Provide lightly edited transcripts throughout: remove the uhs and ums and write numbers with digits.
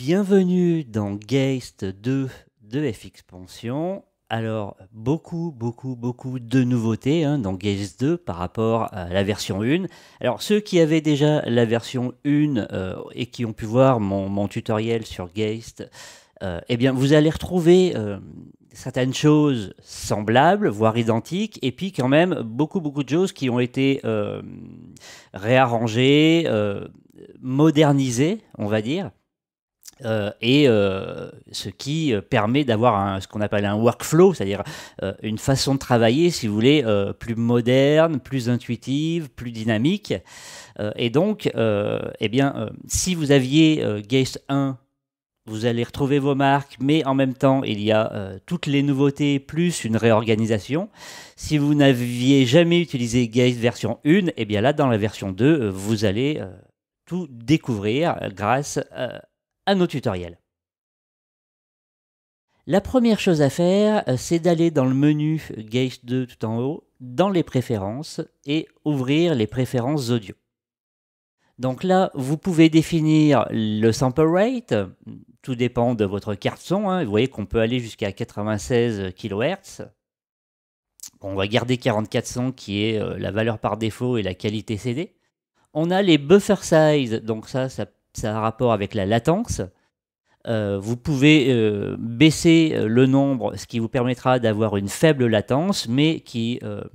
Bienvenue dans Geist 2 de Fxpansion. Alors, beaucoup de nouveautés dans Geist 2 par rapport à la version 1. Alors, ceux qui avaient déjà la version 1 et qui ont pu voir mon tutoriel sur Geist, eh bien, vous allez retrouver certaines choses semblables, voire identiques, et puis quand même beaucoup de choses qui ont été réarrangées, modernisées, on va dire. Ce qui permet d'avoir ce qu'on appelle un workflow, c'est-à-dire une façon de travailler, si vous voulez, plus moderne, plus intuitive, plus dynamique. Si vous aviez Geist 1, vous allez retrouver vos marques, mais en même temps, il y a toutes les nouveautés plus une réorganisation. Si vous n'aviez jamais utilisé Geist version 1, eh bien là, dans la version 2, vous allez tout découvrir grâce à nos tutoriels. La première chose à faire, c'est d'aller dans le menu Geist 2 tout en haut, dans les préférences, et ouvrir les préférences audio. Donc là, vous pouvez définir le sample rate, tout dépend de votre carte son, vous voyez qu'on peut aller jusqu'à 96 kHz. On va garder 44 sons qui est la valeur par défaut et la qualité CD. On a les buffer size, donc ça a un rapport avec la latence. Vous pouvez baisser le nombre, ce qui vous permettra d'avoir une faible latence, mais qui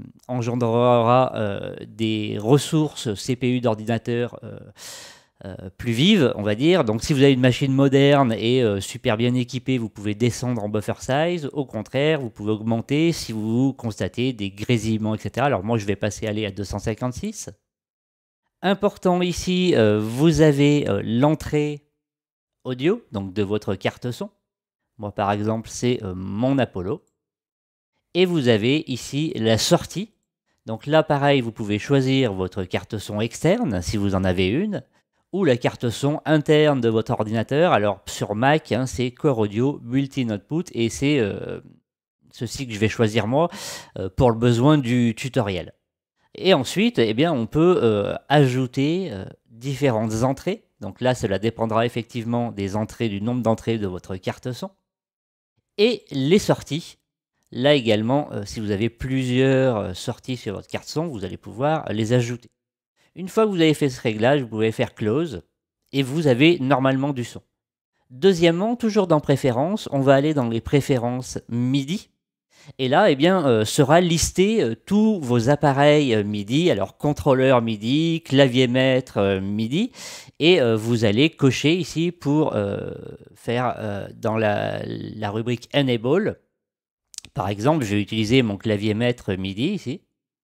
engendrera des ressources CPU d'ordinateur plus vives, on va dire. Donc si vous avez une machine moderne et super bien équipée, vous pouvez descendre en buffer size. Au contraire, vous pouvez augmenter si vous constatez des grésillements, etc. Alors moi, je vais aller à 256. Important ici, vous avez l'entrée audio, donc de votre carte son. Moi, par exemple, c'est mon Apollo. Et vous avez ici la sortie. Donc là, pareil, vous pouvez choisir votre carte son externe, si vous en avez une, ou la carte son interne de votre ordinateur. Alors, sur Mac, c'est Core Audio Multi-Output, et c'est ceci que je vais choisir moi pour le besoin du tutoriel. Et ensuite, eh bien, on peut ajouter différentes entrées. Donc là, cela dépendra effectivement des entrées, du nombre d'entrées de votre carte son. Et les sorties. Là également, si vous avez plusieurs sorties sur votre carte son, vous allez pouvoir les ajouter. Une fois que vous avez fait ce réglage, vous pouvez faire Close et vous avez normalement du son. Deuxièmement, toujours dans Préférences, on va aller dans les préférences MIDI. Et là, eh bien, sera listé tous vos appareils MIDI, alors contrôleur MIDI, clavier maître MIDI, et vous allez cocher ici pour faire dans la rubrique Enable. Par exemple, je vais utiliser mon clavier maître MIDI ici.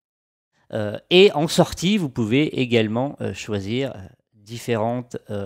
Et en sortie, vous pouvez également choisir différents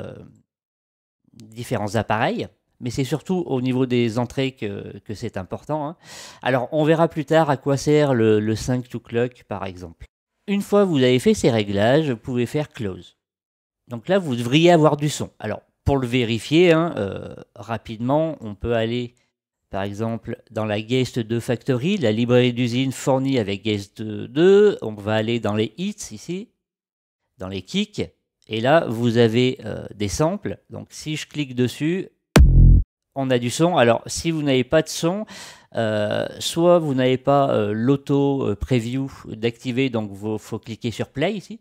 appareils. Mais c'est surtout au niveau des entrées que c'est important. Alors, on verra plus tard à quoi sert le 5 to clock, par exemple. Une fois que vous avez fait ces réglages, vous pouvez faire Close. Donc là, vous devriez avoir du son. Alors, pour le vérifier, rapidement, on peut aller, par exemple, dans la Geist 2 Factory, la librairie d'usine fournie avec Geist 2. On va aller dans les hits, ici, dans les kicks. Et là, vous avez des samples. Donc, si je clique dessus, on a du son. Alors, si vous n'avez pas de son, soit vous n'avez pas l'auto preview d'activer, donc il faut cliquer sur play ici.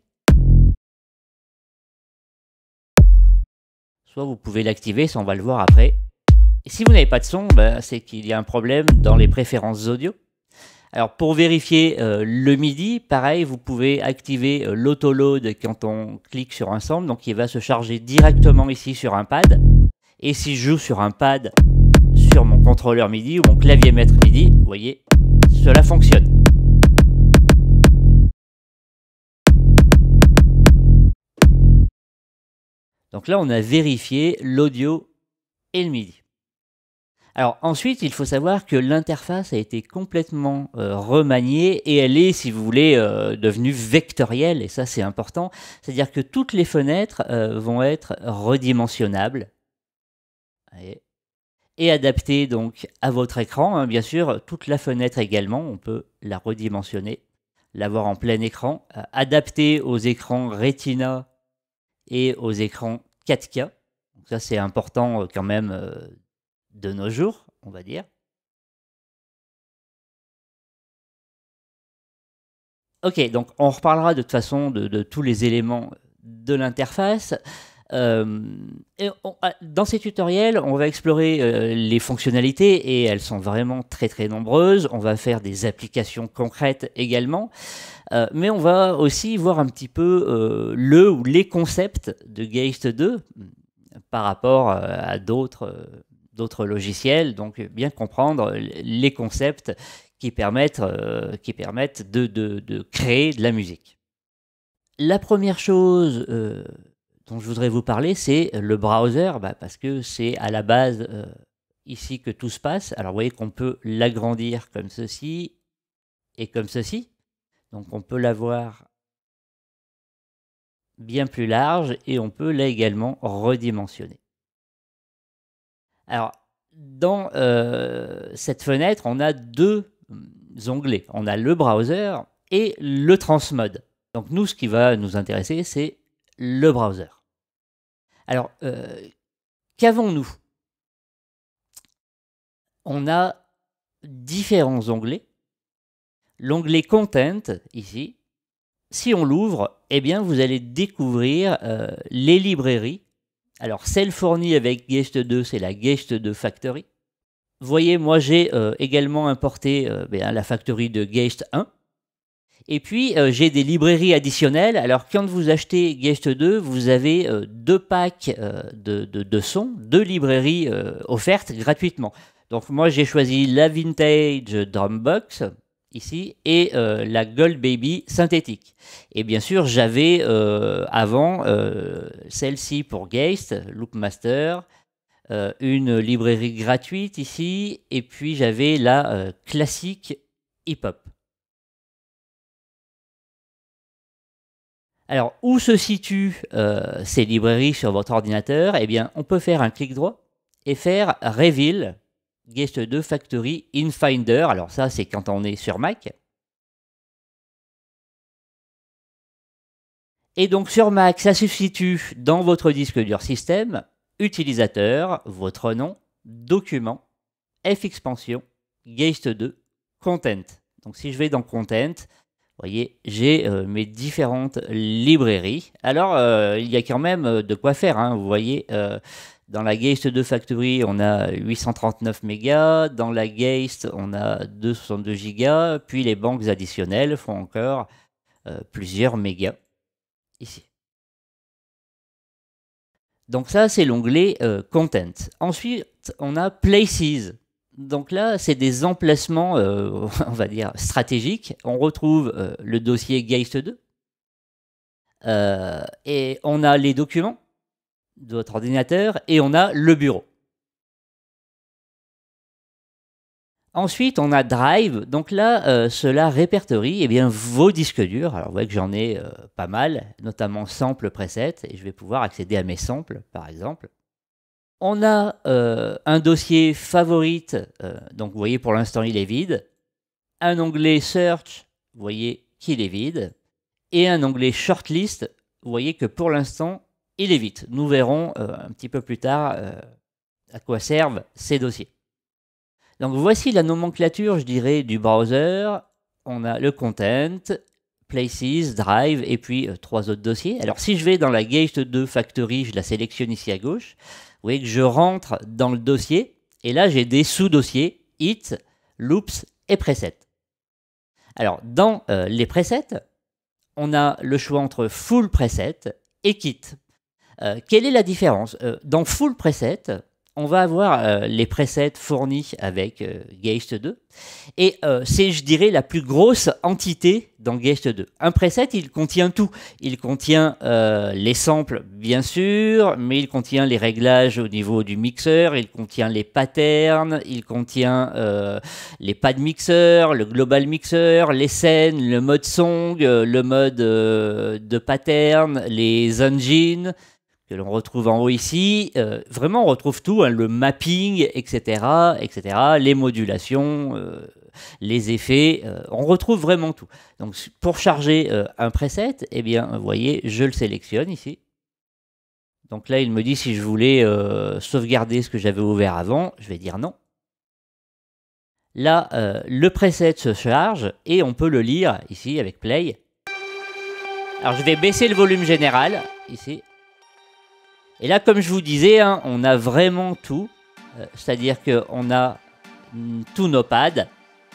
Soit vous pouvez l'activer, ça on va le voir après. Et si vous n'avez pas de son, c'est qu'il y a un problème dans les préférences audio. Alors pour vérifier le MIDI, pareil, vous pouvez activer l'auto-load quand on clique sur un sample, donc il va se charger directement ici sur un pad. Et si je joue sur un pad, sur mon contrôleur MIDI ou mon clavier maître MIDI, vous voyez, cela fonctionne. Donc là, on a vérifié l'audio et le MIDI. Alors ensuite, il faut savoir que l'interface a été complètement remaniée et elle est, si vous voulez, devenue vectorielle, et ça c'est important. C'est-à-dire que toutes les fenêtres vont être redimensionnables. Et adaptées donc à votre écran. Bien sûr, toute la fenêtre également, on peut la redimensionner, l'avoir en plein écran, adaptée aux écrans Retina et aux écrans 4K. Ça, c'est important quand même de nos jours, on va dire. Ok, donc on reparlera de toute façon de tous les éléments de l'interface. Dans ces tutoriels, on va explorer les fonctionnalités et elles sont vraiment très très nombreuses. On va faire des applications concrètes également, mais on va aussi voir un petit peu le ou les concepts de Geist 2 par rapport à d'autres logiciels. Donc bien comprendre les concepts qui permettent de créer de la musique. La première chose dont je voudrais vous parler, c'est le browser, parce que c'est à la base ici que tout se passe. Alors vous voyez qu'on peut l'agrandir comme ceci et comme ceci. Donc on peut l'avoir bien plus large et on peut là également redimensionner. Alors dans cette fenêtre, on a deux onglets. On a le browser et le transmode. Donc nous, ce qui va nous intéresser, c'est le browser. Alors, qu'avons-nous? On a différents onglets. L'onglet Content, ici, si on l'ouvre, eh bien, vous allez découvrir les librairies. Alors, celle fournie avec Geist 2, c'est la Geist 2 Factory. Vous voyez, moi, j'ai également importé la factory de Geist 1. Et puis, j'ai des librairies additionnelles. Alors, quand vous achetez Geist 2, vous avez deux packs de sons, deux librairies offertes gratuitement. Donc, moi, j'ai choisi la Vintage Drumbox, ici, et la Gold Baby synthétique. Et bien sûr, j'avais avant celle-ci pour Geist, Loopmaster, une librairie gratuite ici, et puis j'avais la classique hip-hop. Alors, où se situent ces librairies sur votre ordinateur? Eh bien, on peut faire un clic droit et faire Reveal Geist 2 Factory in Finder. Alors ça, c'est quand on est sur Mac. Et donc sur Mac, ça se situe dans votre disque dur système, utilisateur, votre nom, document, Fexpansion, Geist 2, Content. Donc si je vais dans Content, vous voyez, j'ai mes différentes librairies. Alors, il y a quand même de quoi faire, hein. Vous voyez, dans la Geist 2 Factory, on a 839 mégas. Dans la Geist, on a 262 gigas. Puis les banques additionnelles font encore plusieurs mégas. Ici. Donc ça, c'est l'onglet Content. Ensuite, on a Places. Donc là, c'est des emplacements, on va dire, stratégiques. On retrouve le dossier Geist 2. Et on a les documents de votre ordinateur et on a le bureau. Ensuite, on a Drive. Donc là, cela répertorie vos disques durs. Alors, vous voyez que j'en ai pas mal, notamment samples presets. Et je vais pouvoir accéder à mes samples, par exemple. On a un dossier favorite, donc vous voyez pour l'instant il est vide, un onglet Search, vous voyez qu'il est vide, et un onglet Shortlist, vous voyez que pour l'instant il est vide. Nous verrons un petit peu plus tard à quoi servent ces dossiers. Donc voici la nomenclature, je dirais, du browser. On a le Content, Places, Drive, et puis trois autres dossiers. Alors si je vais dans la Geist 2 Factory, je la sélectionne ici à gauche. Vous voyez que je rentre dans le dossier, et là j'ai des sous-dossiers, Hit, Loops et Presets. Alors dans les presets, on a le choix entre Full Preset et Kit. Quelle est la différence? Dans Full Preset, on va avoir les presets fournis avec Geist 2. Et c'est, je dirais, la plus grosse entité dans Geist 2. Un preset, il contient tout. Il contient les samples, bien sûr, mais il contient les réglages au niveau du mixeur, il contient les patterns, il contient les pad mixeurs, le global mixer, les scènes, le mode song, le mode de pattern, les engines, que l'on retrouve en haut ici. Vraiment, on retrouve tout, hein, le mapping, etc., les modulations, les effets, on retrouve vraiment tout. Donc, pour charger un preset, vous voyez, je le sélectionne ici. Donc là, il me dit si je voulais sauvegarder ce que j'avais ouvert avant. Je vais dire non. Là, le preset se charge et on peut le lire ici avec Play. Alors, je vais baisser le volume général ici. Et là, comme je vous disais, hein, on a vraiment tout. C'est-à-dire qu'on a tous nos pads.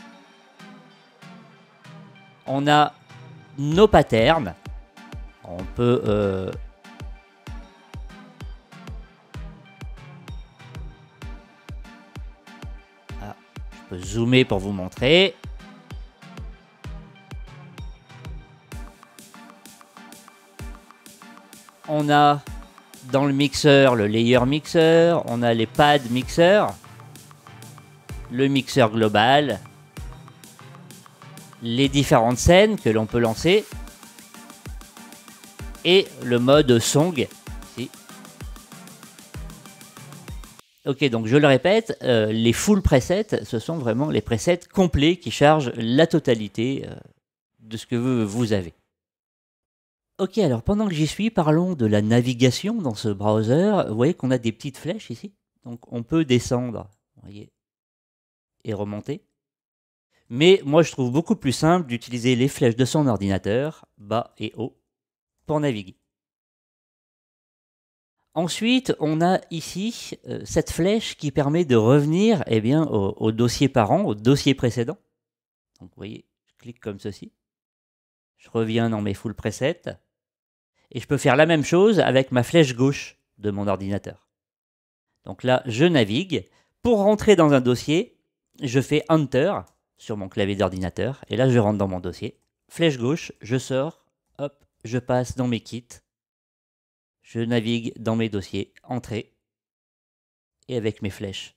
On a nos patterns. On peut... je peux zoomer pour vous montrer. On a dans le mixeur le layer mixer, on a les pads mixer, le mixeur global, les différentes scènes que l'on peut lancer et le mode song. Ici. Ok, donc je le répète, les full presets, ce sont vraiment les presets complets qui chargent la totalité de ce que vous avez. Ok, alors pendant que j'y suis, parlons de la navigation dans ce browser. Vous voyez qu'on a des petites flèches ici. Donc on peut descendre, vous voyez, et remonter. Mais moi je trouve beaucoup plus simple d'utiliser les flèches de son ordinateur, bas et haut, pour naviguer. Ensuite, on a ici cette flèche qui permet de revenir au dossier parent, au dossier précédent. Donc vous voyez, je clique comme ceci. Je reviens dans mes full presets. Et je peux faire la même chose avec ma flèche gauche de mon ordinateur. Donc là, je navigue. Pour rentrer dans un dossier, je fais Enter sur mon clavier d'ordinateur. Et là, je rentre dans mon dossier. Flèche gauche, je sors. Hop, je passe dans mes kits. Je navigue dans mes dossiers. Entrée. Et avec mes flèches.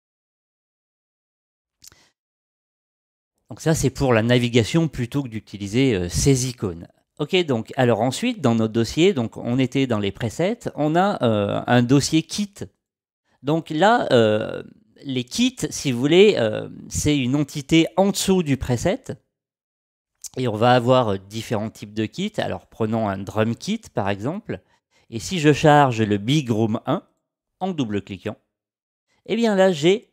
Donc ça, c'est pour la navigation plutôt que d'utiliser ces icônes. Ok, donc alors ensuite dans notre dossier, donc on était dans les presets, on a un dossier kit. Donc là, les kits, si vous voulez, c'est une entité en dessous du preset. Et on va avoir différents types de kits. Alors prenons un drum kit par exemple. Et si je charge le Big Room 1 en double-cliquant, eh bien là j'ai...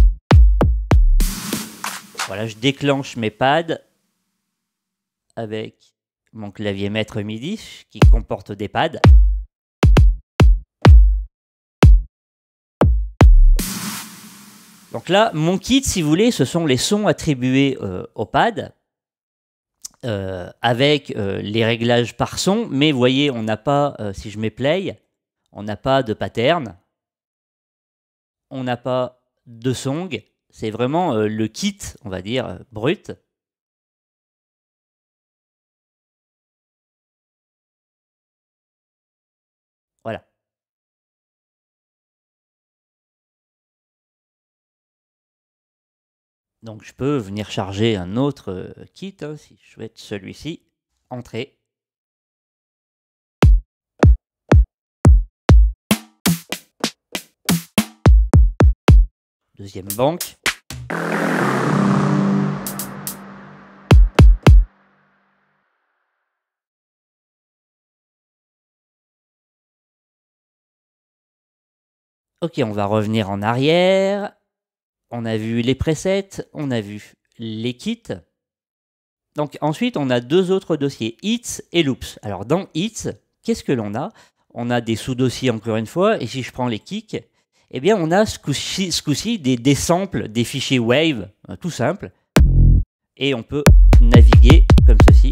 Voilà, je déclenche mes pads avec mon clavier maître MIDI qui comporte des pads. Donc là, mon kit, si vous voulez, ce sont les sons attribués au pad avec les réglages par son. Mais vous voyez, on n'a pas, si je mets play, on n'a pas de pattern, on n'a pas de song. C'est vraiment le kit, on va dire, brut. Voilà. Donc je peux venir charger un autre kit, hein, si je souhaite celui-ci. Entrée. Deuxième banque. Ok, on va revenir en arrière. On a vu les presets, on a vu les kits. Donc ensuite, on a deux autres dossiers, hits et loops. Alors dans hits, qu'est-ce que l'on a? On a des sous-dossiers encore une fois, et si je prends les kicks, eh bien on a ce coup-ci des samples, des fichiers wave, tout simple. Et on peut naviguer comme ceci.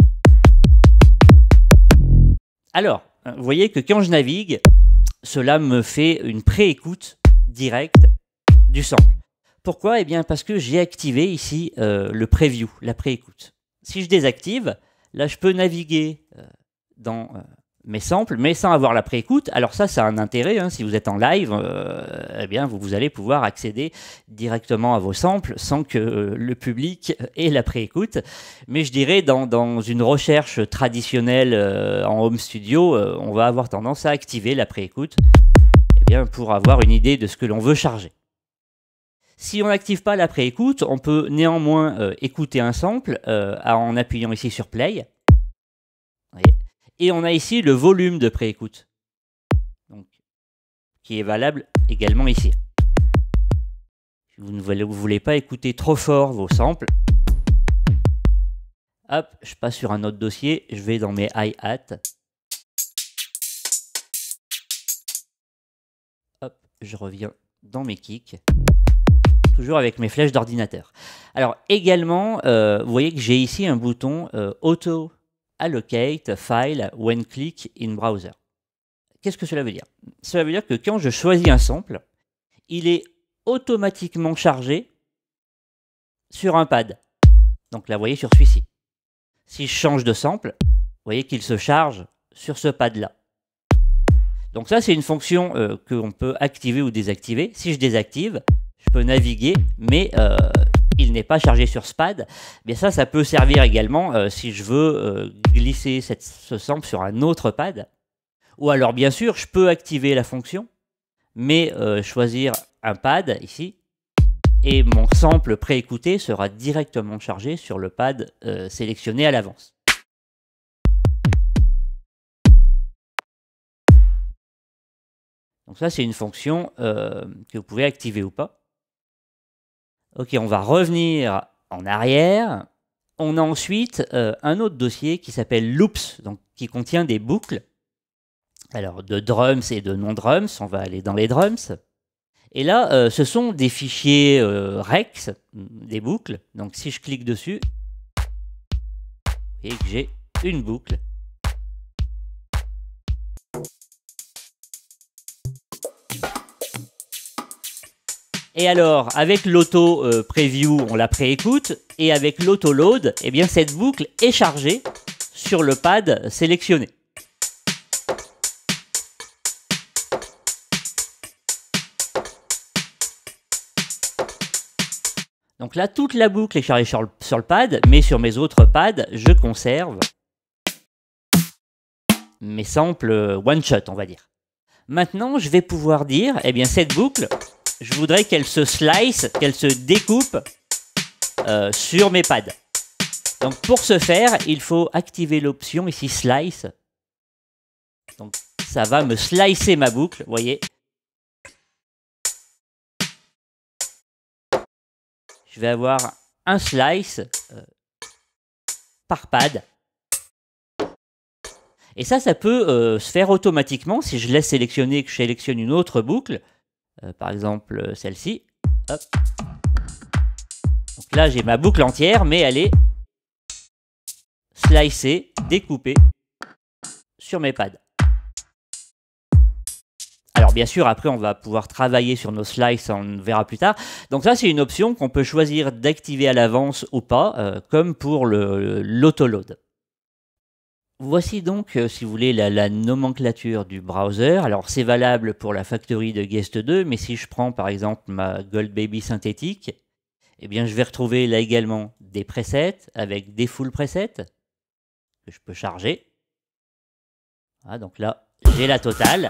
Alors, vous voyez que quand je navigue, cela me fait une pré-écoute directe du sample. Pourquoi? Eh bien parce que j'ai activé ici le preview, la pré-écoute. Si je désactive, là je peux naviguer dans mes samples, mais sans avoir la pré-écoute. Alors ça a un intérêt, hein, si vous êtes en live, eh bien vous allez pouvoir accéder directement à vos samples sans que le public ait la pré-écoute. Mais je dirais dans une recherche traditionnelle en home studio, on va avoir tendance à activer la pré-écoute eh bien, pour avoir une idée de ce que l'on veut charger. Si on n'active pas la pré-écoute, on peut néanmoins écouter un sample en appuyant ici sur play. Et on a ici le volume de pré-écoute. Donc qui est valable également ici. Si vous ne voulez pas écouter trop fort vos samples, hop, je passe sur un autre dossier, je vais dans mes hi-hats. Hop, je reviens dans mes kicks. Toujours avec mes flèches d'ordinateur. Alors également, vous voyez que j'ai ici un bouton Auto Allocate File when click in browser. Qu'est-ce que cela veut dire? Cela veut dire que quand je choisis un sample, il est automatiquement chargé sur un pad. Donc là, vous voyez sur celui-ci. Si je change de sample, vous voyez qu'il se charge sur ce pad-là. Donc ça, c'est une fonction qu'on peut activer ou désactiver. Si je désactive, je peux naviguer, mais il n'est pas chargé sur ce pad. Bien ça peut servir également si je veux glisser ce sample sur un autre pad. Ou alors, bien sûr, je peux activer la fonction, mais choisir un pad ici, et mon sample préécouté sera directement chargé sur le pad sélectionné à l'avance. Donc ça, c'est une fonction que vous pouvez activer ou pas. Ok, on va revenir en arrière. On a ensuite un autre dossier qui s'appelle Loops, donc qui contient des boucles. Alors, de drums et de non-drums, on va aller dans les drums. Et là, ce sont des fichiers rex, des boucles. Donc, si je clique dessus, vous voyez que j'ai une boucle. Et alors, avec l'auto-preview, on la préécoute. Et avec l'auto-load, eh bien, cette boucle est chargée sur le pad sélectionné. Donc là, toute la boucle est chargée sur le pad, mais sur mes autres pads, je conserve mes samples one-shot, on va dire. Maintenant, je vais pouvoir dire, eh bien, cette boucle, je voudrais qu'elle se slice, qu'elle se découpe sur mes pads. Donc pour ce faire, il faut activer l'option ici Slice. Donc ça va me slicer ma boucle, vous voyez. Je vais avoir un slice par pad. Et ça peut se faire automatiquement si je laisse sélectionner, que je sélectionne une autre boucle. Par exemple celle-ci. Hop. Donc là j'ai ma boucle entière, mais elle est slicée, découpée sur mes pads. Alors bien sûr, après on va pouvoir travailler sur nos slices, on verra plus tard. Donc ça c'est une option qu'on peut choisir d'activer à l'avance ou pas, comme pour l'autoload. Voici donc, si vous voulez, la nomenclature du browser. Alors c'est valable pour la Factory de Guest 2, mais si je prends par exemple ma Goldbaby synthétique, eh bien je vais retrouver là également des presets avec des full presets que je peux charger. Voilà, donc là j'ai la totale.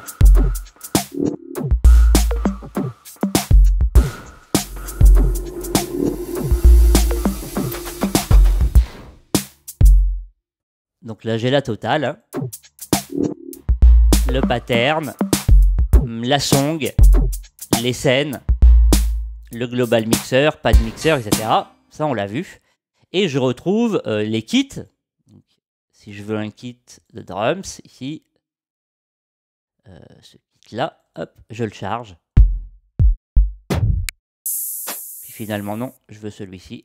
Donc là, j'ai la totale, hein. Le pattern, la song, les scènes, le global mixer, pad mixer, etc. Ça, on l'a vu. Et je retrouve les kits. Donc, si je veux un kit de drums, ici, ce kit-là, hop, je le charge. Puis finalement, non, je veux celui-ci.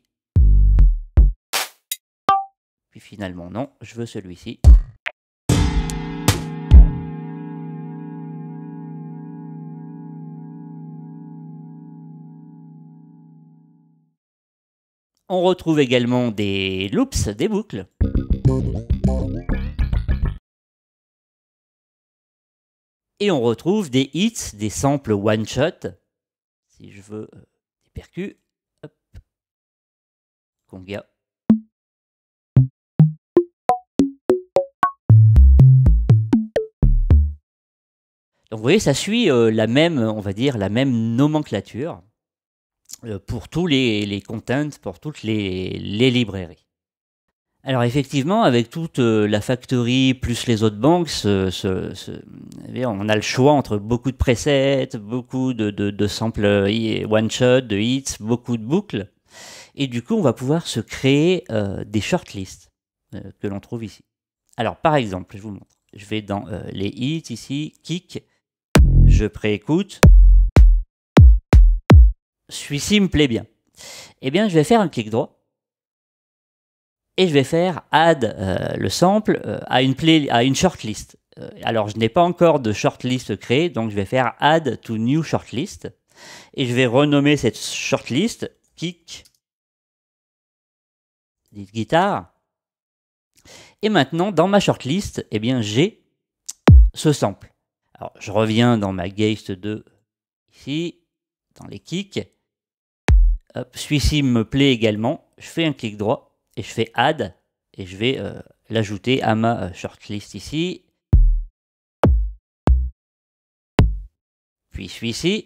Puis finalement, non, je veux celui-ci. On retrouve également des loops, des boucles. Et on retrouve des hits, des samples one-shot. Si je veux des percus, hop, conga. Donc vous voyez, ça suit la même, on va dire, la même nomenclature pour tous les contents, pour toutes les librairies. Alors effectivement, avec toute la Factory plus les autres banques, Eh bien, on a le choix entre beaucoup de presets, beaucoup de samples one-shot, de hits, beaucoup de boucles. Et du coup, on va pouvoir se créer des shortlists que l'on trouve ici. Alors, par exemple, je vous montre. Je vais dans les hits ici, kick, je préécoute. Celui-ci me plaît bien. Eh bien, je vais faire un clic droit et je vais faire add le sample à une shortlist. Alors, je n'ai pas encore de shortlist créée, donc je vais faire add to new shortlist et je vais renommer cette shortlist kick guitare. Et maintenant, dans ma shortlist, eh bien, j'ai ce sample. Alors, je reviens dans ma Geist 2 ici, dans les kicks. Celui-ci me plaît également. Je fais un clic droit et je fais add et je vais l'ajouter à ma shortlist ici. Puis celui-ci.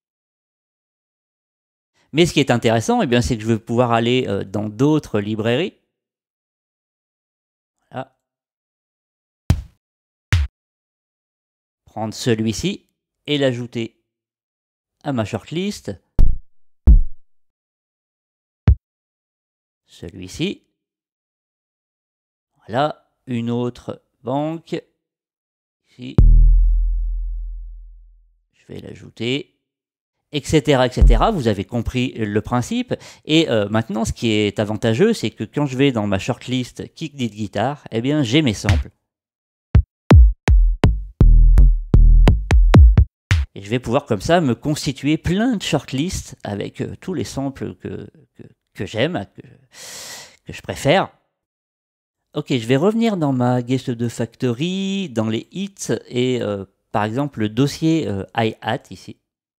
Mais ce qui est intéressant, eh bien, c'est que je vais pouvoir aller dans d'autres librairies. Voilà. Prendre celui-ci et l'ajouter à ma shortlist. Celui-ci. Voilà, une autre banque. Ici. Je vais l'ajouter. Etc., etc. Vous avez compris le principe. Et maintenant, ce qui est avantageux, c'est que quand je vais dans ma shortlist Kick Dit Guitar, eh bien, j'ai mes samples. Et je vais pouvoir comme ça me constituer plein de shortlists avec tous les samples que j'aime, que je préfère. Ok, je vais revenir dans ma Geist 2 Factory, dans les hits et par exemple le dossier hi-hat ici.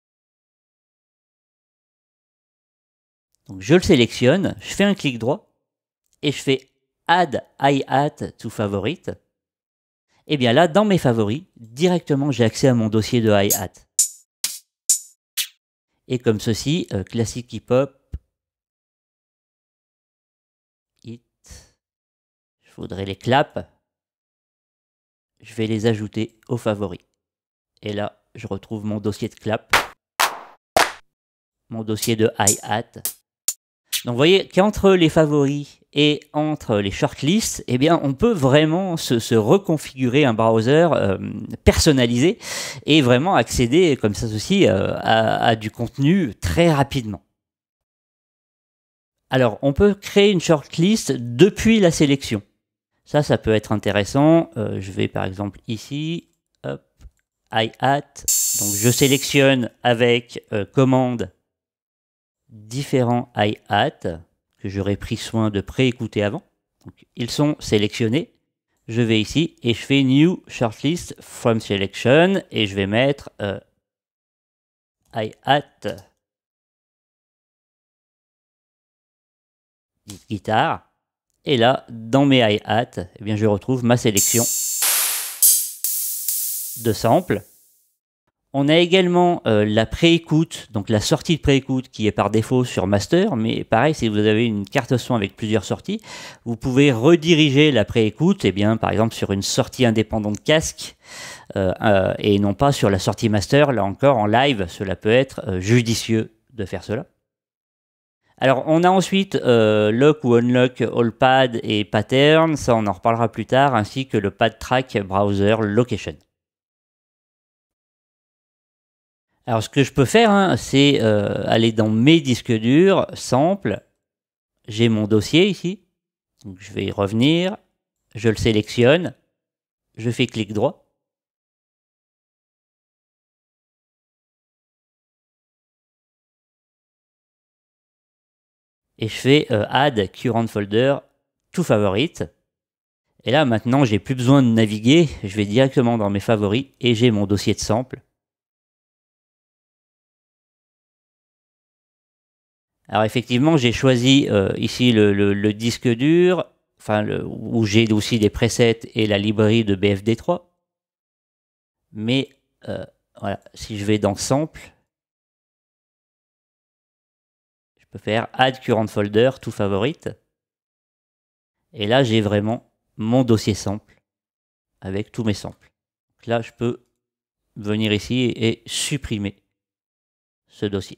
Donc je le sélectionne, je fais un clic droit et je fais Add hi-hat to favorite. Et bien là, dans mes favoris, directement j'ai accès à mon dossier de hi-hat. Et comme ceci, classique hip-hop, hit, je voudrais les claps, je vais les ajouter aux favoris. Et là, je retrouve mon dossier de clap, mon dossier de hi-hat. Donc vous voyez qu'entre les favoris et entre les shortlists, eh bien, on peut vraiment se reconfigurer un browser personnalisé et vraiment accéder comme ça aussi à du contenu très rapidement. Alors, on peut créer une shortlist depuis la sélection. Ça peut être intéressant. Je vais par exemple ici, hop, hi-hat. Donc je sélectionne avec commande différents hi-hat que j'aurais pris soin de préécouter avant. Donc, ils sont sélectionnés. Je vais ici et je fais New Shortlist from Selection et je vais mettre hi-hat guitare. Et là, dans mes hi-hat, eh bien, je retrouve ma sélection de samples. On a également la préécoute, donc la sortie de préécoute qui est par défaut sur master, mais pareil, si vous avez une carte son avec plusieurs sorties, vous pouvez rediriger la préécoute, eh bien, par exemple sur une sortie indépendante casque, et non pas sur la sortie master. Là encore, en live, cela peut être judicieux de faire cela. Alors, on a ensuite Lock ou Unlock All Pad et Pattern, ça on en reparlera plus tard, ainsi que le Pad Track Browser Location. Alors, ce que je peux faire, c'est aller dans mes disques durs, sample, j'ai mon dossier ici, donc je vais y revenir, je le sélectionne, je fais clic droit. Et je fais Add Current Folder to Favorite. Et là, maintenant, j'ai plus besoin de naviguer, je vais directement dans mes favoris et j'ai mon dossier de sample. Alors effectivement, j'ai choisi ici le disque dur, enfin où j'ai aussi des presets et la librairie de BFD3. Mais voilà, si je vais dans Sample, je peux faire Add Current Folder to Favorite. Et là, j'ai vraiment mon dossier sample avec tous mes samples. Donc là, je peux venir ici et supprimer ce dossier.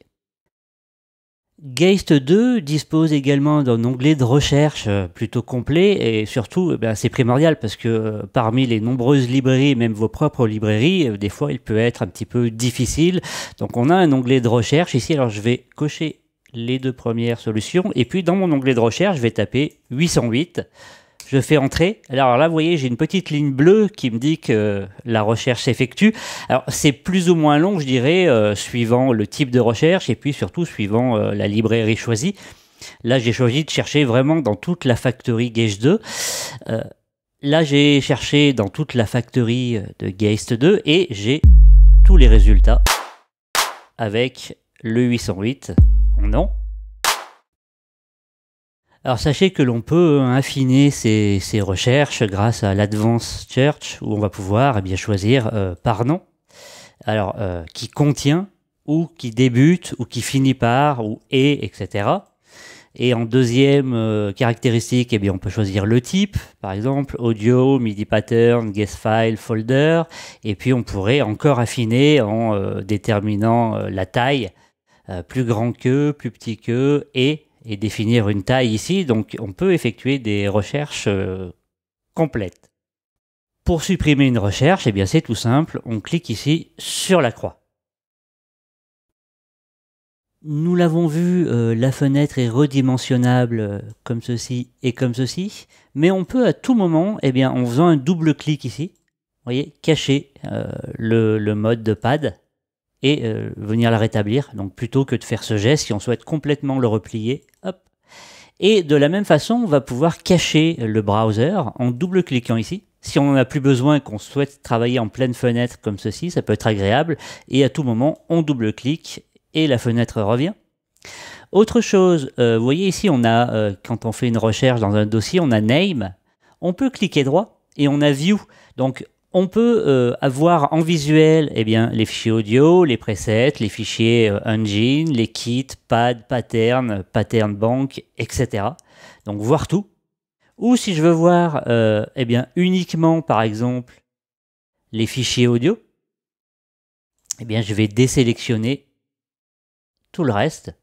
Geist 2 dispose également d'un onglet de recherche plutôt complet et surtout c'est primordial parce que parmi les nombreuses librairies, même vos propres librairies, des fois il peut être un petit peu difficile. Donc on a un onglet de recherche ici, alors je vais cocher les deux premières solutions et puis dans mon onglet de recherche je vais taper 808. Je fais entrer. Alors là, vous voyez, j'ai une petite ligne bleue qui me dit que la recherche s'effectue. Alors, c'est plus ou moins long, je dirais, suivant le type de recherche et puis surtout suivant la librairie choisie. Là, j'ai choisi de chercher vraiment dans toute la factory Geist 2. Là, j'ai cherché dans toute la factory de Geist 2 et j'ai tous les résultats avec le 808 en non. Alors sachez que l'on peut affiner ces recherches grâce à l'Advanced Search où on va pouvoir choisir par nom, alors qui contient ou qui débute ou qui finit par ou et, etc. Et en deuxième caractéristique, on peut choisir le type, par exemple audio, MIDI pattern, guest file, folder, et puis on pourrait encore affiner en déterminant la taille, plus grand que, plus petit que, et définir une taille ici, donc on peut effectuer des recherches complètes. Pour supprimer une recherche, c'est tout simple, on clique ici sur la croix. Nous l'avons vu, la fenêtre est redimensionnable comme ceci et comme ceci, mais on peut à tout moment, en faisant un double clic ici, vous voyez, cacher le mode de pad et venir la rétablir. Donc plutôt que de faire ce geste, si on souhaite complètement le replier, hop. Et de la même façon, on va pouvoir cacher le browser en double-cliquant ici. Si on n'en a plus besoin, qu'on souhaite travailler en pleine fenêtre comme ceci, ça peut être agréable. Et à tout moment, on double-clique et la fenêtre revient. Autre chose, vous voyez ici, on a, quand on fait une recherche dans un dossier, on a Name. On peut cliquer droit et on a View. Donc, on peut avoir en visuel les fichiers audio, les presets, les fichiers engine, les kits, pad, pattern, pattern bank, etc. Donc voir tout. Ou si je veux voir uniquement par exemple les fichiers audio, je vais désélectionner tout le reste.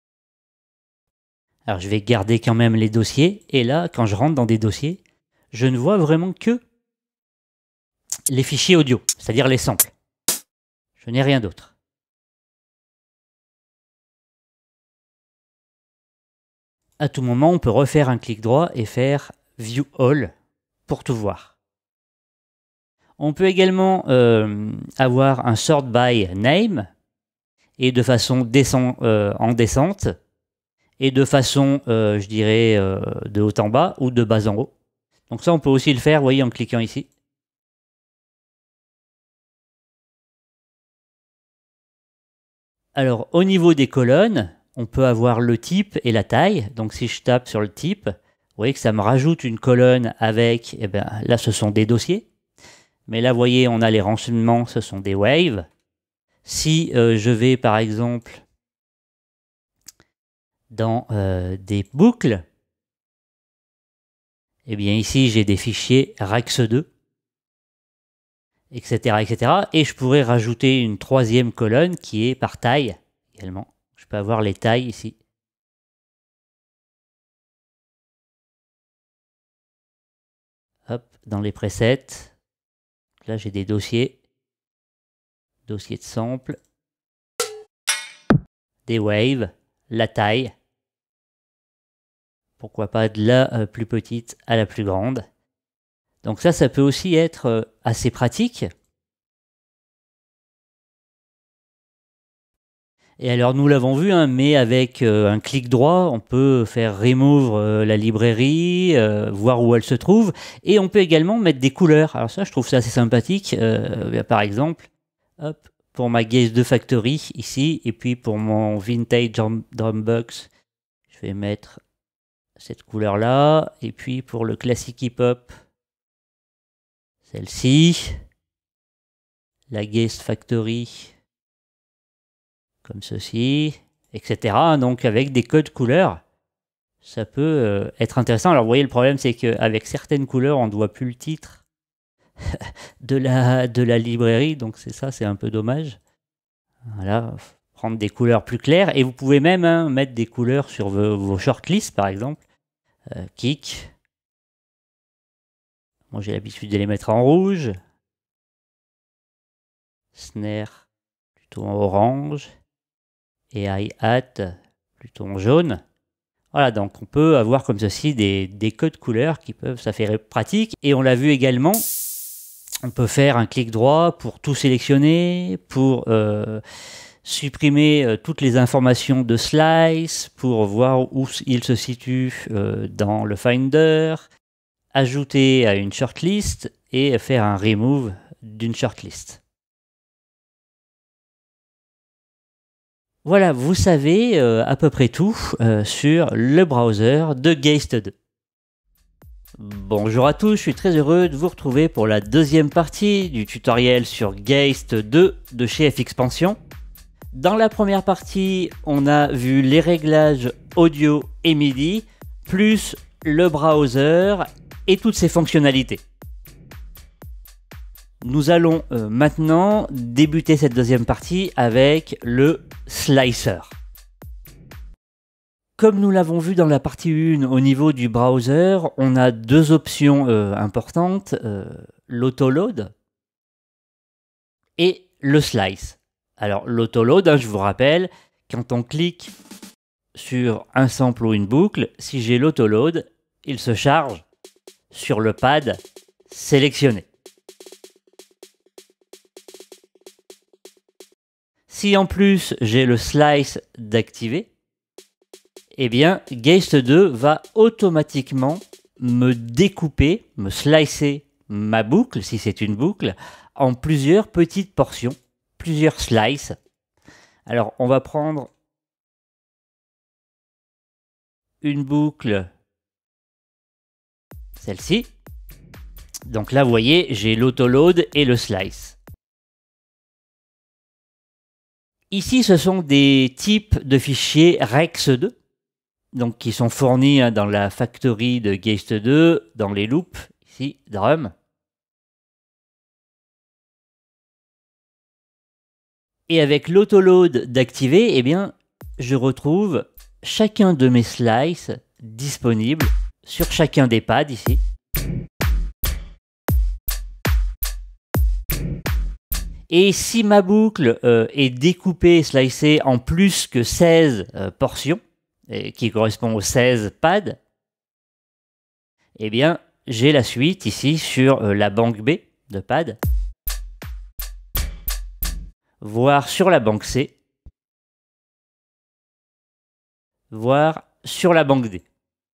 Alors je vais garder quand même les dossiers et là quand je rentre dans des dossiers, je ne vois vraiment que les fichiers audio, c'est-à-dire les samples. Je n'ai rien d'autre. À tout moment, on peut refaire un clic droit et faire View All pour tout voir. On peut également avoir un Sort by Name et de façon en descente et de façon, je dirais, de haut en bas ou de bas en haut. Donc ça, on peut aussi le faire, vous voyez, en cliquant ici. Alors, au niveau des colonnes, on peut avoir le type et la taille. Donc, si je tape sur le type, vous voyez que ça me rajoute une colonne avec, là, ce sont des dossiers. Mais là, vous voyez, on a les renseignements, ce sont des waves. Si je vais, par exemple, dans des boucles, ici, j'ai des fichiers RAX2. Etc., etc. Et je pourrais rajouter une troisième colonne qui est par taille également. Je peux avoir les tailles ici. Hop, dans les presets. Là, j'ai des dossiers. Dossier de sample. Des waves. La taille. Pourquoi pas de la plus petite à la plus grande. Donc ça peut aussi être assez pratique. Et alors nous l'avons vu, mais avec un clic droit, on peut faire remove la librairie, voir où elle se trouve, et on peut également mettre des couleurs. Alors ça, je trouve ça assez sympathique. Par exemple, hop, pour ma Geist 2 Factory ici, et puis pour mon Vintage Drumbox, je vais mettre cette couleur-là, et puis pour le Classic Hip Hop, celle-ci, la Geist Factory, comme ceci, etc. Donc avec des codes couleurs, ça peut être intéressant. Alors vous voyez, le problème c'est qu'avec certaines couleurs, on ne voit plus le titre. de la librairie, donc c'est ça, c'est un peu dommage. Voilà, prendre des couleurs plus claires, et vous pouvez même mettre des couleurs sur vos shortlists, par exemple. Kick. Moi, j'ai l'habitude de les mettre en rouge. Snare, plutôt en orange. Et hi-hat, plutôt en jaune. Voilà, donc on peut avoir comme ceci des codes couleurs qui peuvent s'avérer pratiques. Et on l'a vu également, on peut faire un clic droit pour tout sélectionner, pour supprimer toutes les informations de Slice, pour voir où il se situe dans le Finder, ajouter à une shortlist et faire un remove d'une shortlist. Voilà, vous savez à peu près tout sur le browser de Geist 2. Bonjour à tous, je suis très heureux de vous retrouver pour la deuxième partie du tutoriel sur Geist 2 de chez Fxpansion. Dans la première partie, on a vu les réglages audio et MIDI, plus le browser et toutes ses fonctionnalités. Nous allons maintenant débuter cette deuxième partie avec le slicer. Comme nous l'avons vu dans la partie 1 au niveau du browser, on a deux options importantes, l'autoload et le slice. Alors l'autoload, je vous rappelle, quand on clique sur un sample ou une boucle, si j'ai l'autoload, il se charge sur le pad sélectionné. Si en plus j'ai le slice d'activer, eh bien Geist 2 va automatiquement me découper, me slicer ma boucle, si c'est une boucle, en plusieurs petites portions, plusieurs slices. Alors on va prendre une boucle, celle-ci. Donc là vous voyez, j'ai l'autoload et le slice. Ici, ce sont des types de fichiers Rex2, donc qui sont fournis dans la factory de Geist 2, dans les loops, ici, drum. Et avec l'autoload d'activer, eh bien, je retrouve chacun de mes slices disponibles sur chacun des pads ici. Et si ma boucle est découpée, slicée en plus que 16 portions, qui correspond aux 16 pads, eh bien, j'ai la suite ici sur la banque B de pads, voire sur la banque C, voire sur la banque D.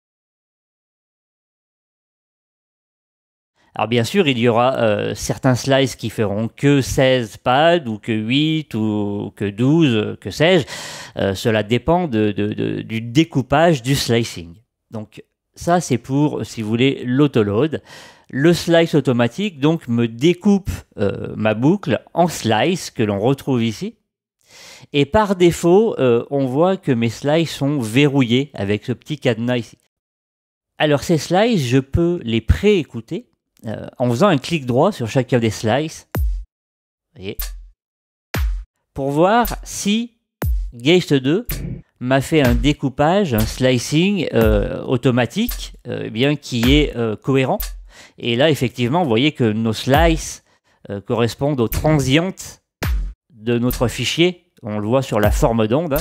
Alors bien sûr, il y aura certains slices qui feront que 16 pads, ou que 8, ou que 12, que sais-je. Cela dépend du découpage du slicing. Donc ça, c'est pour, si vous voulez, l'autoload. Le slice automatique, donc, me découpe ma boucle en slices que l'on retrouve ici. Et par défaut, on voit que mes slices sont verrouillés avec ce petit cadenas ici. Alors ces slices, je peux les pré-écouter en faisant un clic droit sur chacun des slices, voyez, pour voir si Geist 2 m'a fait un découpage, un slicing automatique bien, qui est cohérent. Et là, effectivement, vous voyez que nos slices correspondent aux transientes de notre fichier. On le voit sur la forme d'onde.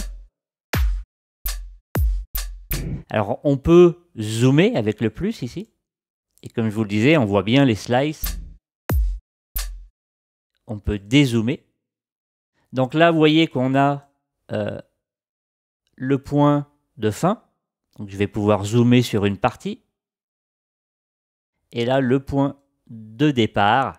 Alors, on peut zoomer avec le plus ici. Et comme je vous le disais, on voit bien les slices. On peut dézoomer. Donc là, vous voyez qu'on a le point de fin. Donc je vais pouvoir zoomer sur une partie. Et là, le point de départ.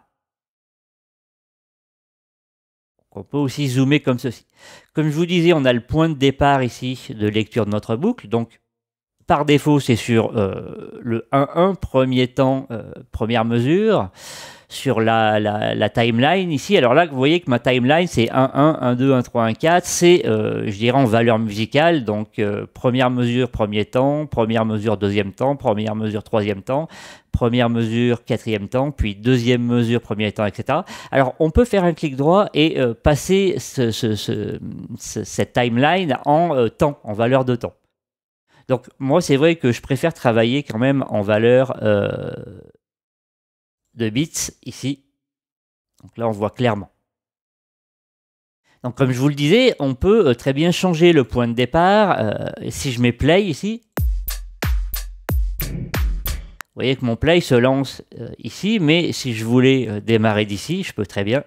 On peut aussi zoomer comme ceci. Comme je vous disais, on a le point de départ ici de lecture de notre boucle. Donc, par défaut, c'est sur le 1.1, premier temps, première mesure. sur la timeline ici. Alors là, vous voyez que ma timeline, c'est 1, 1, 1, 2, 1, 3, 1, 4. C'est, je dirais, en valeur musicale. Donc, première mesure, premier temps, première mesure, deuxième temps, première mesure, troisième temps, première mesure, quatrième temps, puis deuxième mesure, premier temps, etc. Alors, on peut faire un clic droit et passer cette timeline en temps, en valeur de temps. Donc, moi, c'est vrai que je préfère travailler quand même en valeur de bits ici. Donc là, on voit clairement. Donc, comme je vous le disais, on peut très bien changer le point de départ. Si je mets play ici, vous voyez que mon play se lance ici, mais si je voulais démarrer d'ici, je peux très bien.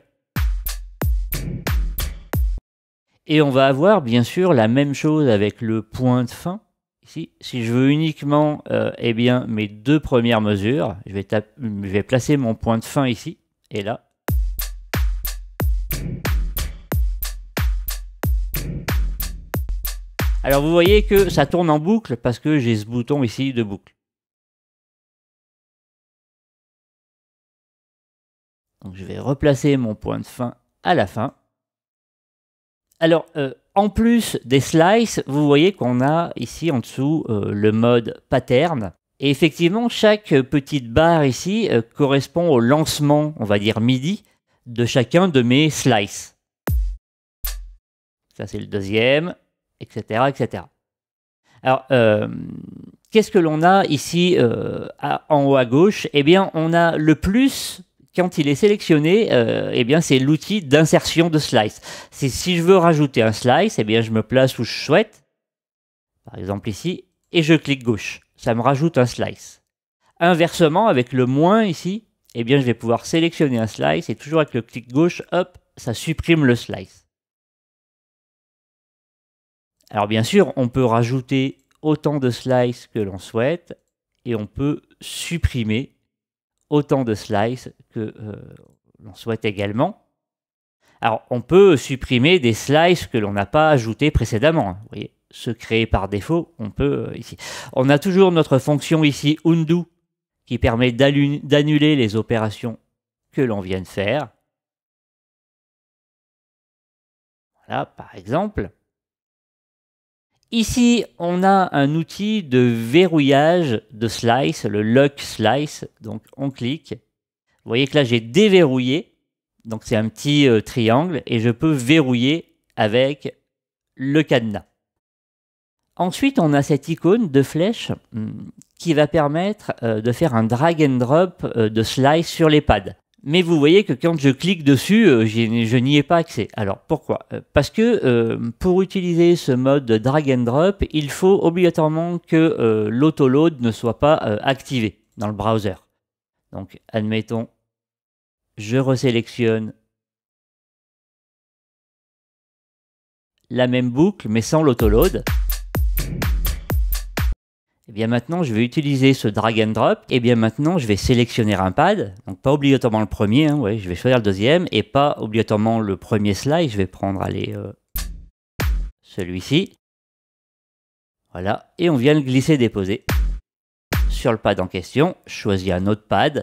Et on va avoir bien sûr la même chose avec le point de fin. Ici, si je veux uniquement eh bien, mes deux premières mesures, je vais placer mon point de fin ici et là. Alors vous voyez que ça tourne en boucle parce que j'ai ce bouton ici de boucle. Donc je vais replacer mon point de fin à la fin. Alors, en plus des slices, vous voyez qu'on a ici en dessous le mode pattern. Et effectivement, chaque petite barre ici correspond au lancement, on va dire MIDI, de chacun de mes slices. Ça, c'est le deuxième, etc., etc. Alors, qu'est-ce que l'on a ici en haut à gauche? Eh bien, on a le plus. Quand il est sélectionné, eh bien, c'est l'outil d'insertion de slice. Si je veux rajouter un slice, eh bien, je me place où je souhaite, par exemple ici, et je clique gauche. Ça me rajoute un slice. Inversement, avec le moins ici, eh bien, je vais pouvoir sélectionner un slice et toujours avec le clic gauche, hop, ça supprime le slice. Alors bien sûr, on peut rajouter autant de slices que l'on souhaite et on peut supprimer autant de slices que l'on souhaite également. Alors, on peut supprimer des slices que l'on n'a pas ajoutés précédemment. Vous voyez, ceux créés par défaut, on peut ici. On a toujours notre fonction ici undo qui permet d'annuler les opérations que l'on vient de faire. Voilà, par exemple. Ici, on a un outil de verrouillage de slice, le lock slice. Donc, on clique. Vous voyez que là, j'ai déverrouillé. Donc, c'est un petit triangle et je peux verrouiller avec le cadenas. Ensuite, on a cette icône de flèche qui va permettre de faire un drag and drop de slice sur les pads. Mais vous voyez que quand je clique dessus, je n'y ai pas accès. Alors pourquoi? Parce que pour utiliser ce mode de drag and drop, il faut obligatoirement que l'autoload ne soit pas activé dans le browser. Donc admettons, je resélectionne la même boucle mais sans l'autoload. Et bien maintenant, je vais utiliser ce drag and drop. Et bien maintenant, je vais sélectionner un pad. Donc pas obligatoirement le premier, hein, ouais, je vais choisir le deuxième. Et pas obligatoirement le premier slide. Je vais prendre, allez, celui-ci. Voilà. Et on vient le glisser-déposer sur le pad en question. Je choisis un autre pad.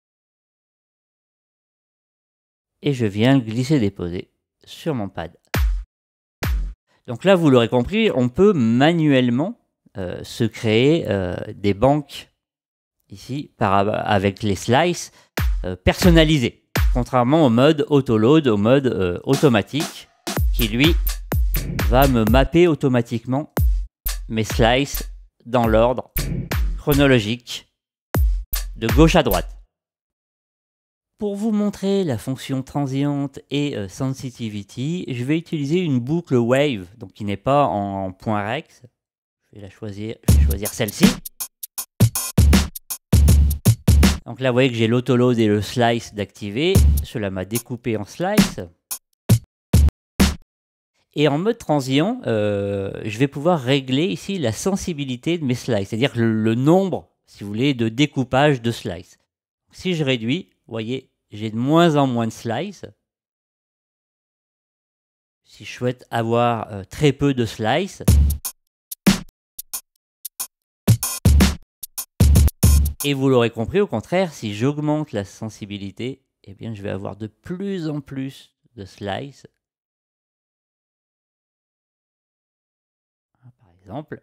Et je viens le glisser-déposer sur mon pad. Donc là, vous l'aurez compris, on peut manuellement se créer des banques ici avec les slices personnalisés, contrairement au mode autoload, au mode automatique, qui lui va me mapper automatiquement mes slices dans l'ordre chronologique de gauche à droite. Pour vous montrer la fonction transient et sensitivity, je vais utiliser une boucle wave, donc qui n'est pas en point .rex. Je vais choisir celle-ci. Donc là, vous voyez que j'ai l'autoload et le slice d'activer. Cela m'a découpé en slice. Et en mode transient, je vais pouvoir régler ici la sensibilité de mes slices, c'est-à-dire le nombre, si vous voulez, de découpage de slices. Si je réduis, vous voyez, j'ai de moins en moins de slices. Si je souhaite avoir très peu de slices, et vous l'aurez compris, au contraire, si j'augmente la sensibilité, eh bien, je vais avoir de plus en plus de slices. Par exemple.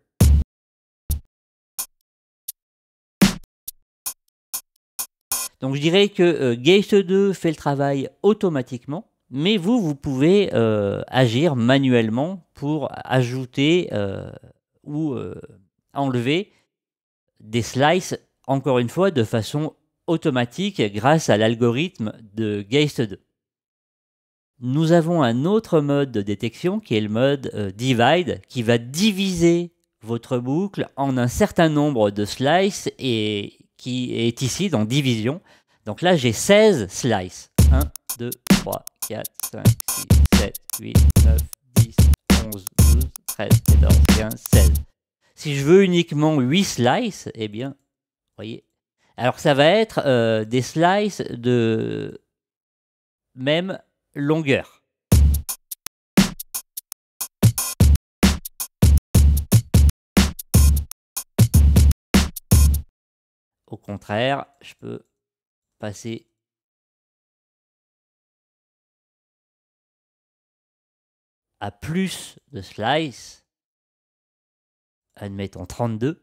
Donc je dirais que Geist 2 fait le travail automatiquement, mais vous pouvez agir manuellement pour ajouter ou enlever des slices, encore une fois, de façon automatique grâce à l'algorithme de Geist 2. Nous avons un autre mode de détection qui est le mode Divide, qui va diviser votre boucle en un certain nombre de slices et qui est ici dans division. Donc là, j'ai 16 slices. 1, 2, 3, 4, 5, 6, 7, 8, 9, 10, 11, 12, 13, 14, 15, 16. Si je veux uniquement 8 slices, eh bien, vous voyez. Alors ça va être des slices de même longueur. Au contraire, je peux passer à plus de slices, admettons 32.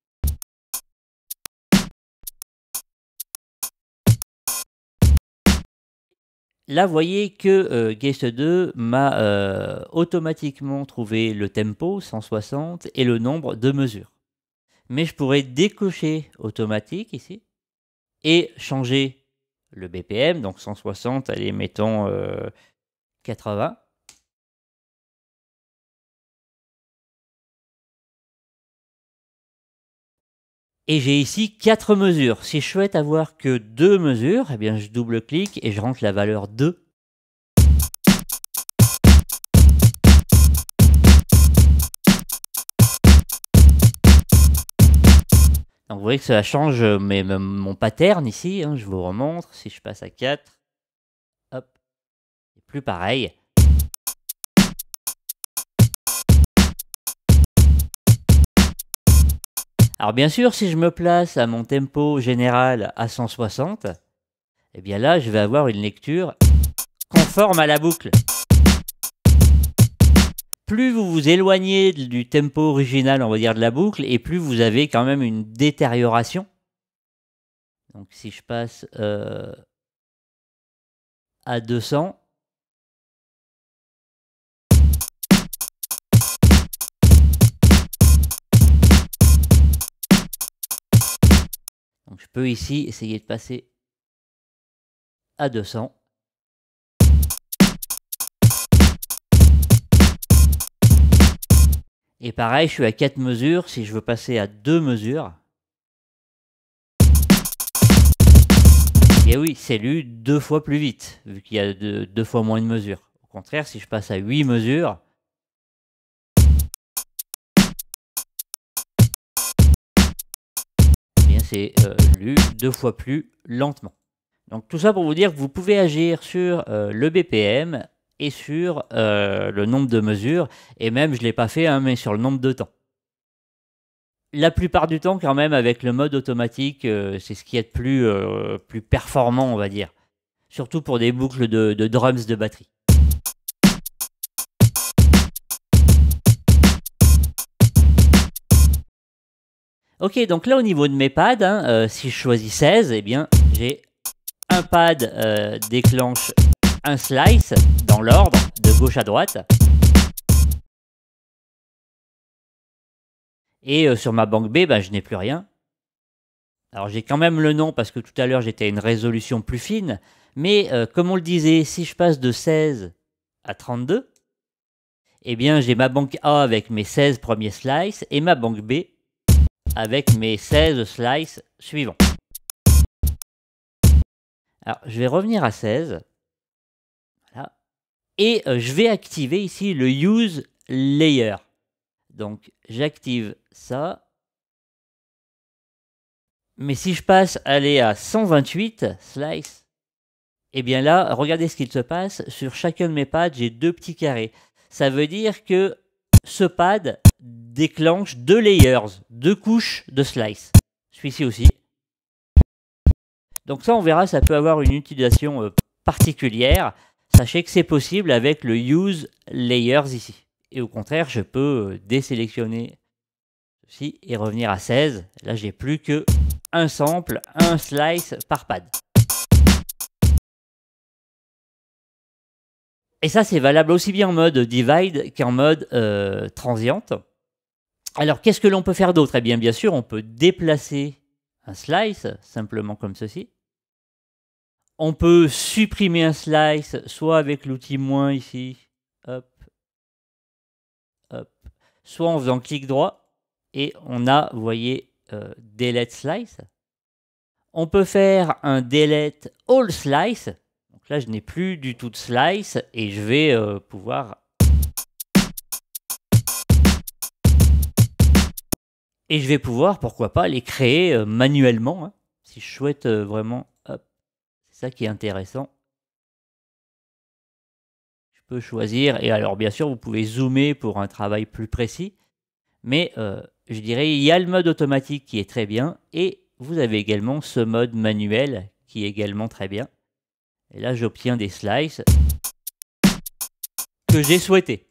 Là, vous voyez que Geist 2 m'a automatiquement trouvé le tempo, 160, et le nombre de mesures. Mais je pourrais décocher automatique ici, et changer le BPM, donc 160, allez, mettons 80. Et j'ai ici 4 mesures. Si je souhaite avoir que 2 mesures, eh bien je double-clique et je rentre la valeur 2. Donc vous voyez que ça change mon pattern ici, hein, je vous remontre. Si je passe à 4, hop, c'est plus pareil. Alors bien sûr, si je me place à mon tempo général à 160, eh bien là, je vais avoir une lecture conforme à la boucle. Plus vous vous éloignez du tempo original, on va dire, de la boucle, et plus vous avez quand même une détérioration. Donc si je passe à 200, donc je peux ici essayer de passer à 200. Et pareil, je suis à 4 mesures. Si je veux passer à 2 mesures, et oui, c'est lu 2 fois plus vite, vu qu'il y a 2 fois moins de mesures. Au contraire, si je passe à 8 mesures, eh bien c'est lu 2 fois plus lentement. Donc tout ça pour vous dire que vous pouvez agir sur le BPM et sur le nombre de mesures, et même, je ne l'ai pas fait, hein, mais sur le nombre de temps. La plupart du temps, quand même, avec le mode automatique, c'est ce qui est de plus performant, on va dire. Surtout pour des boucles de drums de batterie. Ok, donc là, au niveau de mes pads, hein, si je choisis 16, eh bien, j'ai un pad déclenche un slice dans l'ordre, de gauche à droite. Et sur ma banque B, ben, je n'ai plus rien. Alors j'ai quand même le nom parce que tout à l'heure j'étais à une résolution plus fine. Mais comme on le disait, si je passe de 16 à 32, eh bien j'ai ma banque A avec mes 16 premiers slices et ma banque B avec mes 16 slices suivants. Alors je vais revenir à 16. Voilà. Et je vais activer ici le Use Layer. Donc j'active ça. Mais si je passe, allez, à 128 slices, eh bien là, regardez ce qu'il se passe. Sur chacun de mes pads, j'ai 2 petits carrés. Ça veut dire que ce pad déclenche 2 layers, 2 couches de slice. Celui-ci aussi. Donc ça, on verra, ça peut avoir une utilisation particulière. Sachez que c'est possible avec le Use Layers ici. Et au contraire, je peux désélectionner ceci et revenir à 16. Là, j'ai plus que un sample, un slice par pad. Et ça, c'est valable aussi bien en mode divide qu'en mode transient. Alors, qu'est-ce que l'on peut faire d'autre? Eh bien, bien sûr, on peut déplacer un slice, simplement comme ceci. On peut supprimer un slice, soit avec l'outil moins ici, hop, hop, soit en faisant clic droit, et on a, vous voyez, delete slice. On peut faire un delete all slice. Donc là, je n'ai plus du tout de slice, et je vais pouvoir... Et je vais pouvoir, pourquoi pas, les créer manuellement, hein, si je souhaite vraiment... Hop, c'est ça qui est intéressant. Je peux choisir, et alors bien sûr, vous pouvez zoomer pour un travail plus précis, mais je dirais, il y a le mode automatique qui est très bien, et vous avez également ce mode manuel qui est également très bien. Et là, j'obtiens des slices que j'ai souhaités.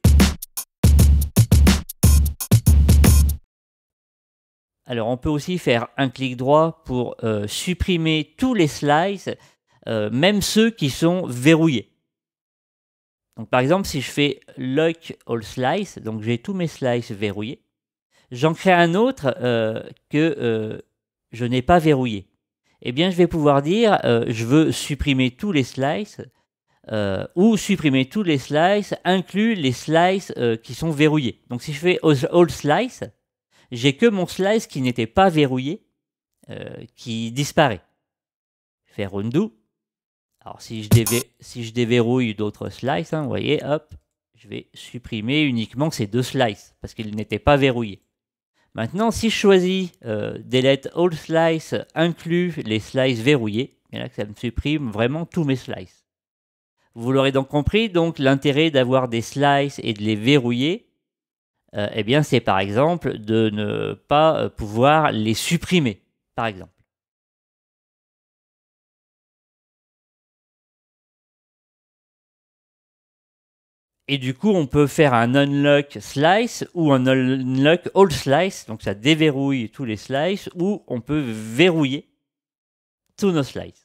Alors, on peut aussi faire un clic droit pour supprimer tous les slices, même ceux qui sont verrouillés. Donc, par exemple, si je fais Lock All Slice, donc j'ai tous mes slices verrouillés, j'en crée un autre que je n'ai pas verrouillé. Eh bien, je vais pouvoir dire je veux supprimer tous les slices ou supprimer tous les slices, inclus les slices qui sont verrouillés. Donc, si je fais All Slice, j'ai que mon slice qui n'était pas verrouillé qui disparaît. Faire Undo. Alors, si je déverrouille d'autres slices, hein, vous voyez, hop, je vais supprimer uniquement ces deux slices parce qu'ils n'étaient pas verrouillés. Maintenant, si je choisis Delete All Slices, inclus les slices verrouillés, et là, ça me supprime vraiment tous mes slices. Vous l'aurez donc compris, donc l'intérêt d'avoir des slices et de les verrouiller, eh bien, c'est par exemple de ne pas pouvoir les supprimer, par exemple. Et du coup, on peut faire un unlock slice ou un unlock all slice, donc ça déverrouille tous les slices, ou on peut verrouiller tous nos slices.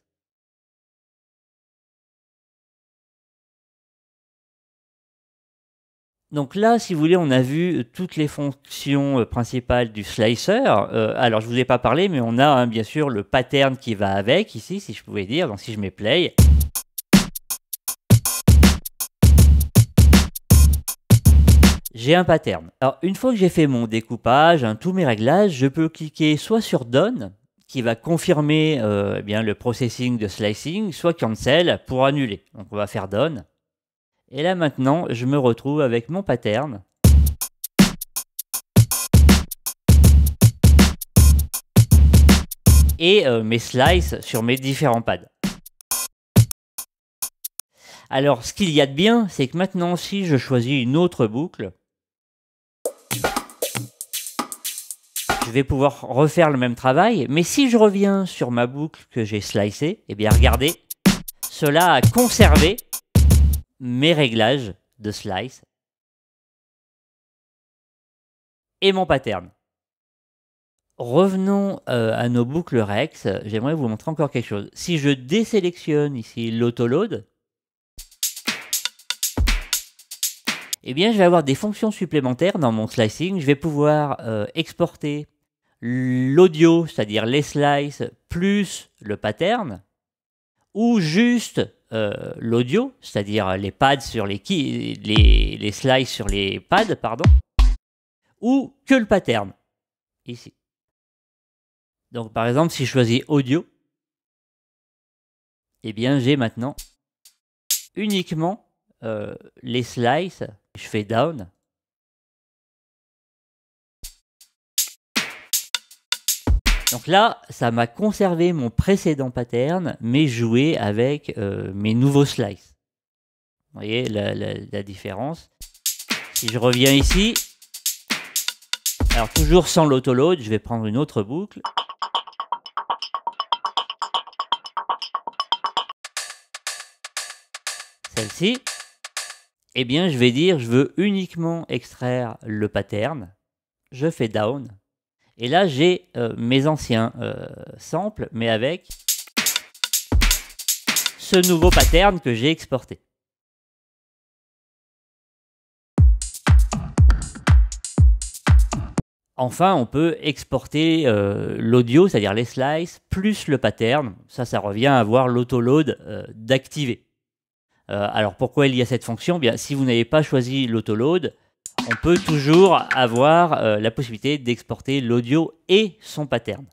Donc là, si vous voulez, on a vu toutes les fonctions principales du slicer. Alors, je ne vous ai pas parlé, mais on a hein, bien sûr le pattern qui va avec, ici, si je pouvais dire. Donc, si je mets play, j'ai un pattern. Alors, une fois que j'ai fait mon découpage, hein, tous mes réglages, je peux cliquer soit sur Done, qui va confirmer eh bien, le processing de slicing, soit Cancel pour annuler. Donc, on va faire Done. Et là, maintenant, je me retrouve avec mon pattern. Et mes slices sur mes différents pads. Alors, ce qu'il y a de bien, c'est que maintenant, si je choisis une autre boucle, je vais pouvoir refaire le même travail. Mais si je reviens sur ma boucle que j'ai slicée, eh bien, regardez, cela a conservé mes réglages de slice et mon pattern. Revenons à nos boucles Rex. J'aimerais vous montrer encore quelque chose. Si je désélectionne ici l'autoload, eh bien, je vais avoir des fonctions supplémentaires dans mon slicing. Je vais pouvoir exporter l'audio, c'est-à-dire les slices, plus le pattern, ou juste l'audio, c'est-à-dire les pads sur les slices sur les pads, pardon, ou que le pattern, ici. Donc, par exemple, si je choisis audio, eh bien, j'ai maintenant uniquement les slices. Je fais down. Donc là, ça m'a conservé mon précédent pattern, mais joué avec mes nouveaux slices. Vous voyez la différence. Si je reviens ici, alors toujours sans l'autoload, je vais prendre une autre boucle. celle-ci, eh bien, je vais dire, je veux uniquement extraire le pattern. Je fais down. Et là, j'ai mes anciens samples, mais avec ce nouveau pattern que j'ai exporté. Enfin, on peut exporter l'audio, c'est-à-dire les slices, plus le pattern. Ça revient à avoir l'autoload d'activer. Alors, pourquoi il y a cette fonction? Bien, si vous n'avez pas choisi l'autoload, on peut toujours avoir la possibilité d'exporter l'audio et son pattern.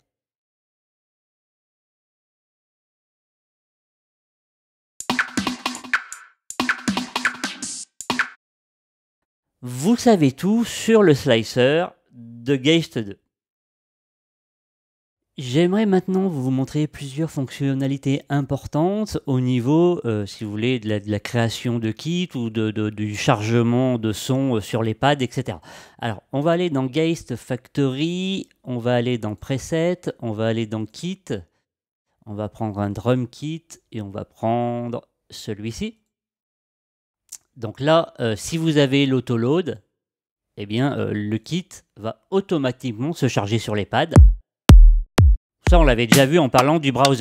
Vous savez tout sur le slicer de Geist 2. J'aimerais maintenant vous montrer plusieurs fonctionnalités importantes au niveau, si vous voulez, de la création de kits ou du chargement de son sur les pads, etc. Alors, on va aller dans Geist Factory, on va aller dans Preset, on va aller dans Kit, on va prendre un Drum Kit et on va prendre celui-ci. Donc là, si vous avez l'autoload, eh bien, le kit va automatiquement se charger sur les pads. Ça, on l'avait déjà vu en parlant du browser.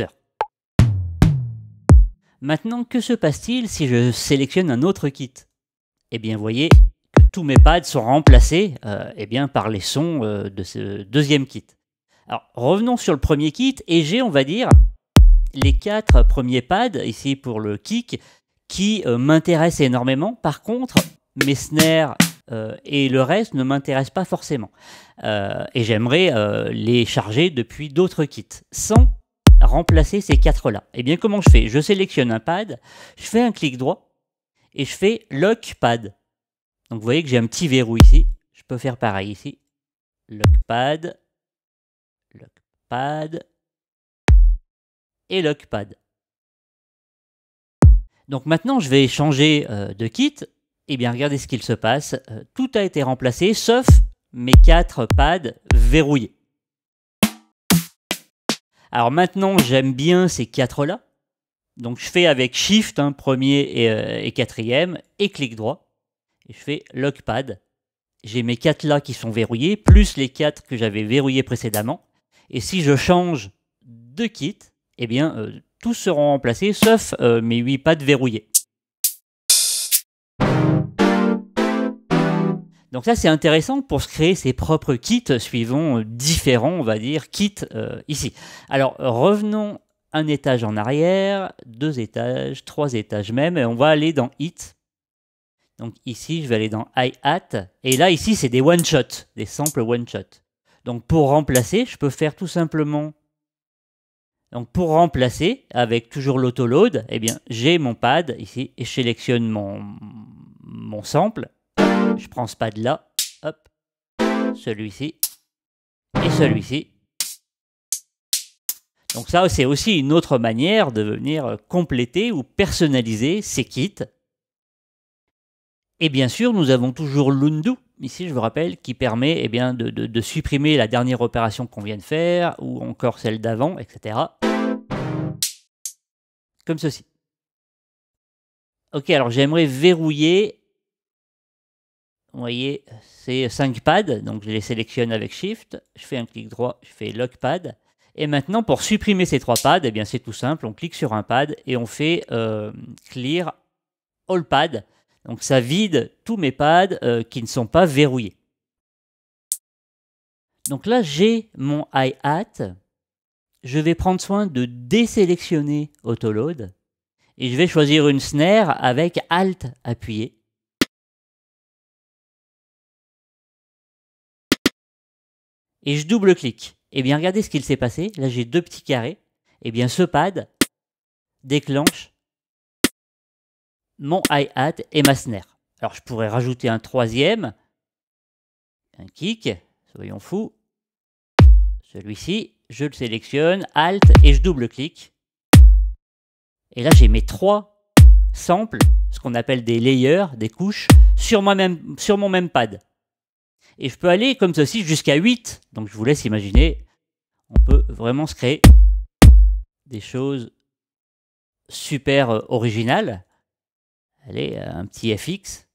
Maintenant, que se passe-t-il si je sélectionne un autre kit? Eh bien, vous voyez que tous mes pads sont remplacés eh bien, par les sons de ce deuxième kit. Alors, revenons sur le premier kit et j'ai, on va dire, les 4 premiers pads, ici pour le kick, qui m'intéressent énormément. Par contre, mes snares et le reste ne m'intéressent pas forcément. Et j'aimerais les charger depuis d'autres kits, sans remplacer ces 4-là. Et bien, comment je fais? Je sélectionne un pad, je fais un clic droit, et je fais Lock Pad. Donc, vous voyez que j'ai un petit verrou ici. Je peux faire pareil ici. Lock Pad, et Lock Pad. Donc maintenant, je vais changer de kit. Et bien, regardez ce qu'il se passe. Tout a été remplacé, sauf mes 4 pads verrouillés. Alors maintenant, j'aime bien ces 4-là. Donc je fais avec Shift, premier et quatrième, et clic droit. Et je fais Lock Pad. J'ai mes 4 là qui sont verrouillés, plus les 4 que j'avais verrouillés précédemment. Et si je change de kit, eh bien, tous seront remplacés, sauf mes 8 pads verrouillés. Donc ça, c'est intéressant pour se créer ses propres kits suivant différents, on va dire, kits ici. Alors, revenons un étage en arrière, 2 étages, 3 étages même, et on va aller dans Hit. Donc ici, je vais aller dans Hi-Hat, et là, ici, c'est des one-shot, des samples one-shot. Donc pour remplacer, je peux faire tout simplement... Donc pour remplacer, avec toujours l'autoload, eh bien, j'ai mon pad ici, et je sélectionne mon sample. Je prends ce pad là, hop, celui-ci et celui-ci. Donc ça, c'est aussi une autre manière de venir compléter ou personnaliser ces kits. Et bien sûr, nous avons toujours l'undo, ici je vous rappelle, qui permet eh bien, de supprimer la dernière opération qu'on vient de faire, ou encore celle d'avant, etc. Comme ceci. Ok, alors j'aimerais verrouiller. Vous voyez, c'est 5 pads, donc je les sélectionne avec Shift, je fais un clic droit, je fais Lock Pad. Et maintenant, pour supprimer ces 3 pads, eh bien c'est tout simple, on clique sur un pad et on fait Clear All Pads. Donc ça vide tous mes pads qui ne sont pas verrouillés. Donc là, j'ai mon hi-hat. Je vais prendre soin de désélectionner Autoload. Et je vais choisir une snare avec Alt appuyé. Et je double-clique. Et bien, regardez ce qu'il s'est passé. Là, j'ai 2 petits carrés. Et bien, ce pad déclenche mon hi-hat et ma snare. Alors, je pourrais rajouter un 3e. Un kick. Soyons fous. Celui-ci, je le sélectionne. Alt et je double-clique. Et là, j'ai mes 3 samples, ce qu'on appelle des layers, des couches, sur mon même pad. Et je peux aller comme ceci jusqu'à 8. Donc je vous laisse imaginer, on peut vraiment se créer des choses super originales. Allez, un petit FX.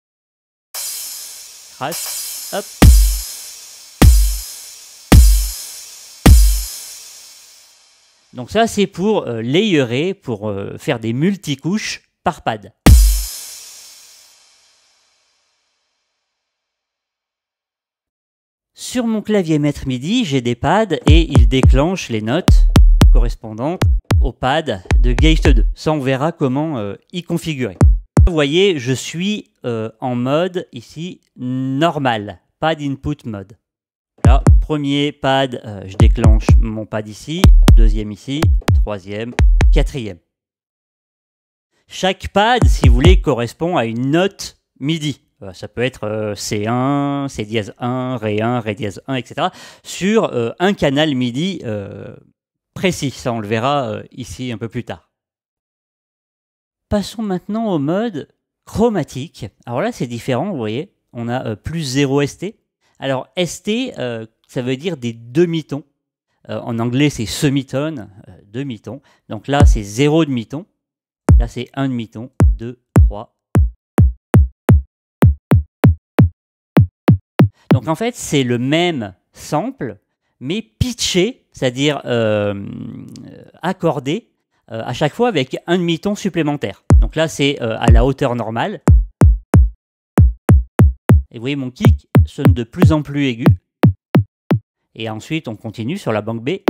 Trace. Hop. Donc ça, c'est pour layerer, pour faire des multicouches par pad. Sur mon clavier maître MIDI, j'ai des pads et il déclenche les notes correspondantes au pad de Geist 2. Ça, on verra comment y configurer. Vous voyez, je suis en mode ici normal, pad input mode. Là, premier pad, je déclenche mon pad ici, deuxième ici, troisième, quatrième. Chaque pad, si vous voulez, correspond à une note MIDI. Ça peut être C1, C dièse 1, Ré 1, Ré dièse 1, etc. sur un canal MIDI précis. Ça, on le verra ici un peu plus tard. Passons maintenant au mode chromatique. Alors là, c'est différent, vous voyez. On a plus 0 ST. Alors ST, ça veut dire des demi-tons. En anglais, c'est semitone, demi-ton. Donc là, c'est 0 demi-ton. Là, c'est 1 demi-ton, 2, 3. Donc en fait, c'est le même sample, mais pitché, c'est-à-dire accordé à chaque fois avec un demi-ton supplémentaire. Donc là, c'est à la hauteur normale. Et vous voyez, mon kick sonne de plus en plus aigu. Et ensuite, on continue sur la banque B.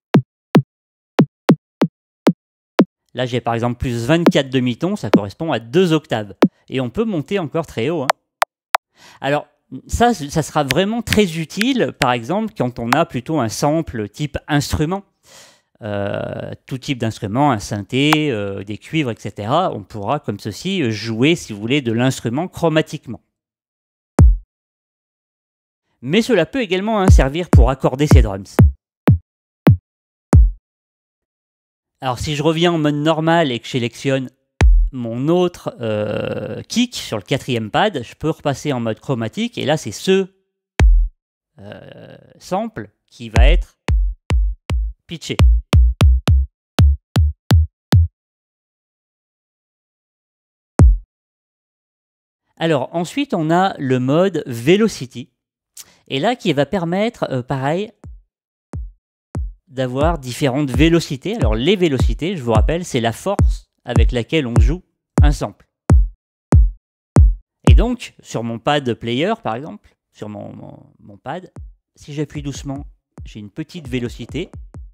Là, j'ai par exemple plus 24 demi-tons, ça correspond à 2 octaves. Et on peut monter encore très haut. Hein. Alors, ça sera vraiment très utile, par exemple, quand on a plutôt un sample type instrument. Tout type d'instrument, un synthé, des cuivres, etc. On pourra, comme ceci, jouer, si vous voulez, de l'instrument chromatiquement. Mais cela peut également servir pour accorder ses drums. Alors si je reviens en mode normal et que je sélectionne mon autre kick sur le quatrième pad, je peux repasser en mode chromatique et là c'est ce sample qui va être pitché. Alors ensuite on a le mode velocity et là qui va permettre pareil d'avoir différentes vélocités. Alors les vélocités, je vous rappelle, c'est la force avec laquelle on joue un sample. Et donc, sur mon pad player, par exemple, sur mon pad, si j'appuie doucement, j'ai une petite vélocité.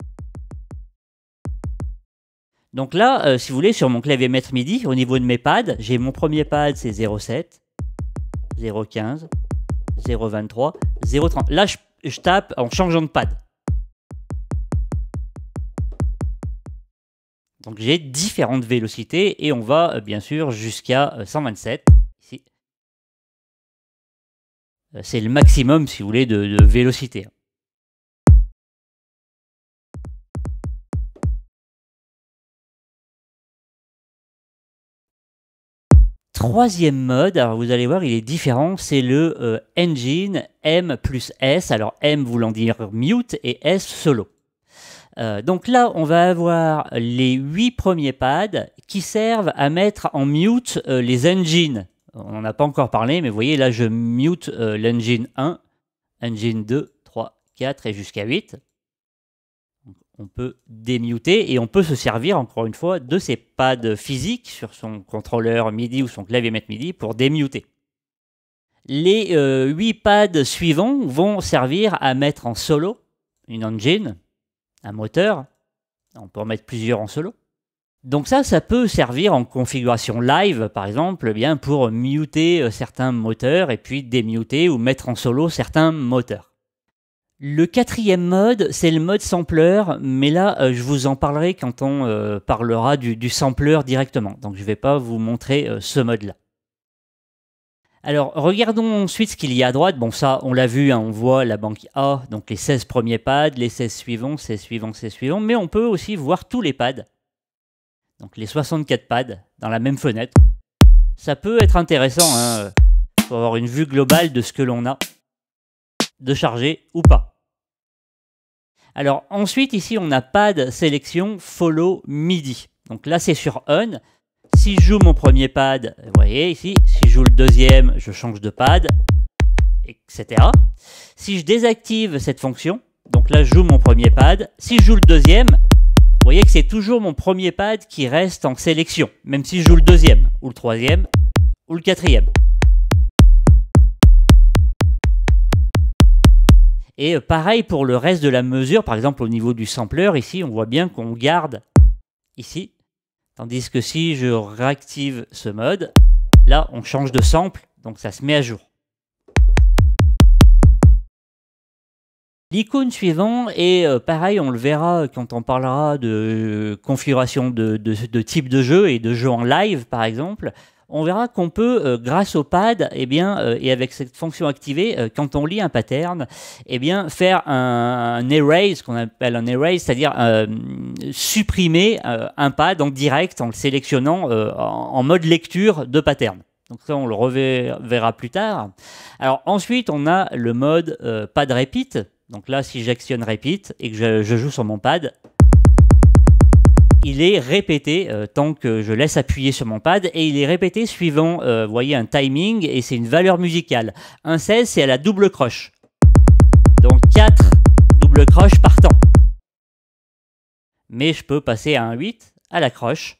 Donc là, si vous voulez, sur mon clavier maître MIDI, au niveau de mes pads, j'ai mon premier pad, c'est 0,7, 0,15, 0,23, 0,30. Là, je tape en changeant de pad. Donc j'ai différentes vélocités et on va bien sûr jusqu'à 127. Ici. C'est le maximum, si vous voulez, de vélocité. Troisième mode, alors vous allez voir, il est différent, c'est le Engine M plus S. Alors M voulant dire mute et S solo. Donc là, on va avoir les 8 premiers pads qui servent à mettre en mute les engines. On n'en a pas encore parlé, mais vous voyez, là, je mute l'engine 1, engine 2, 3, 4 et jusqu'à 8. Donc, on peut démuter et on peut se servir, encore une fois, de ces pads physiques sur son contrôleur MIDI ou son clavier maître MIDI pour démuter. Les 8 pads suivants vont servir à mettre en solo une engine, un moteur, on peut en mettre plusieurs en solo. Donc ça peut servir en configuration live, par exemple, bien pour muter certains moteurs et puis démuter ou mettre en solo certains moteurs. Le quatrième mode, c'est le mode sampler, mais là, je vous en parlerai quand on parlera du sampler directement. Donc je ne vais pas vous montrer ce mode-là. Alors, regardons ensuite ce qu'il y a à droite. Bon, ça, on l'a vu, hein, on voit la banque A, donc les 16 premiers pads, les 16 suivants, 16 suivants, 16 suivants. Mais on peut aussi voir tous les pads, donc les 64 pads, dans la même fenêtre. Ça peut être intéressant, hein, pour avoir une vue globale de ce que l'on a de charger ou pas. Alors, ensuite, ici, on a pad sélection follow MIDI. Donc là, c'est sur On. Si je joue mon premier pad, vous voyez ici, si je joue le deuxième, je change de pad, etc. Si je désactive cette fonction, donc là je joue mon premier pad, si je joue le deuxième, vous voyez que c'est toujours mon premier pad qui reste en sélection, même si je joue le deuxième, ou le troisième, ou le quatrième. Et pareil pour le reste de la mesure, par exemple au niveau du sampler, ici on voit bien qu'on garde ici, tandis que si je réactive ce mode, là on change de sample, donc ça se met à jour. L'icône suivante est pareil, on le verra quand on parlera de configuration de type de jeu et de jeu en live par exemple. On verra qu'on peut, grâce au pad, et avec cette fonction activée, quand on lit un pattern, faire un erase, ce qu'on appelle un erase, c'est-à-dire supprimer un pad en direct en le sélectionnant en mode lecture de pattern. Donc ça, on le reverra plus tard. Alors ensuite, on a le mode pad repeat. Donc là, si j'actionne repeat et que je joue sur mon pad, il est répété tant que je laisse appuyer sur mon pad et il est répété suivant, vous voyez, un timing et c'est une valeur musicale. Un 16, c'est à la double croche. Donc 4 double croches par temps. Mais je peux passer à un 8 à la croche.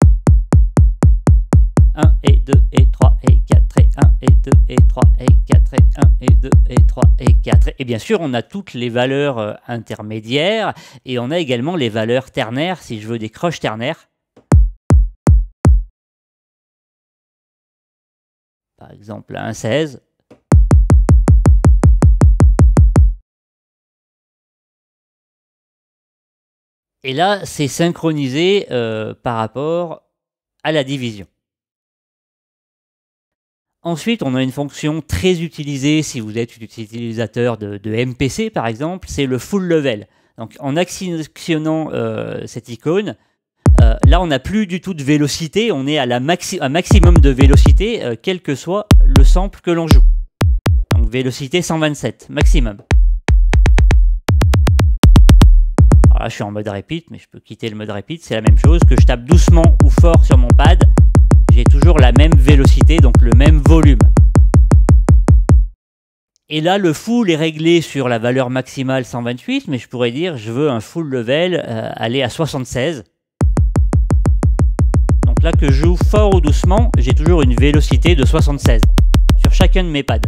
1 et 2 et 3 et 4 et 1 et 2 et 3 et 4 et 1 et 2 et 3 et 4. Et bien sûr, on a toutes les valeurs intermédiaires et on a également les valeurs ternaires si je veux des croches ternaires. Par exemple, un 16. Et là, c'est synchronisé par rapport à la division. Ensuite, on a une fonction très utilisée si vous êtes utilisateur de MPC par exemple, c'est le full level. Donc en actionnant cette icône, là on n'a plus du tout de vélocité, on est à un maximum de vélocité, quel que soit le sample que l'on joue. Donc vélocité 127, maximum. Alors là je suis en mode repeat, mais je peux quitter le mode repeat, c'est la même chose, que je tape doucement ou fort sur mon pad, j'ai toujours la même vélocité, donc le même volume. Et là, le full est réglé sur la valeur maximale 128, mais je pourrais dire je veux un full level aller à 76. Donc là, que je joue fort ou doucement, j'ai toujours une vélocité de 76 sur chacun de mes pads.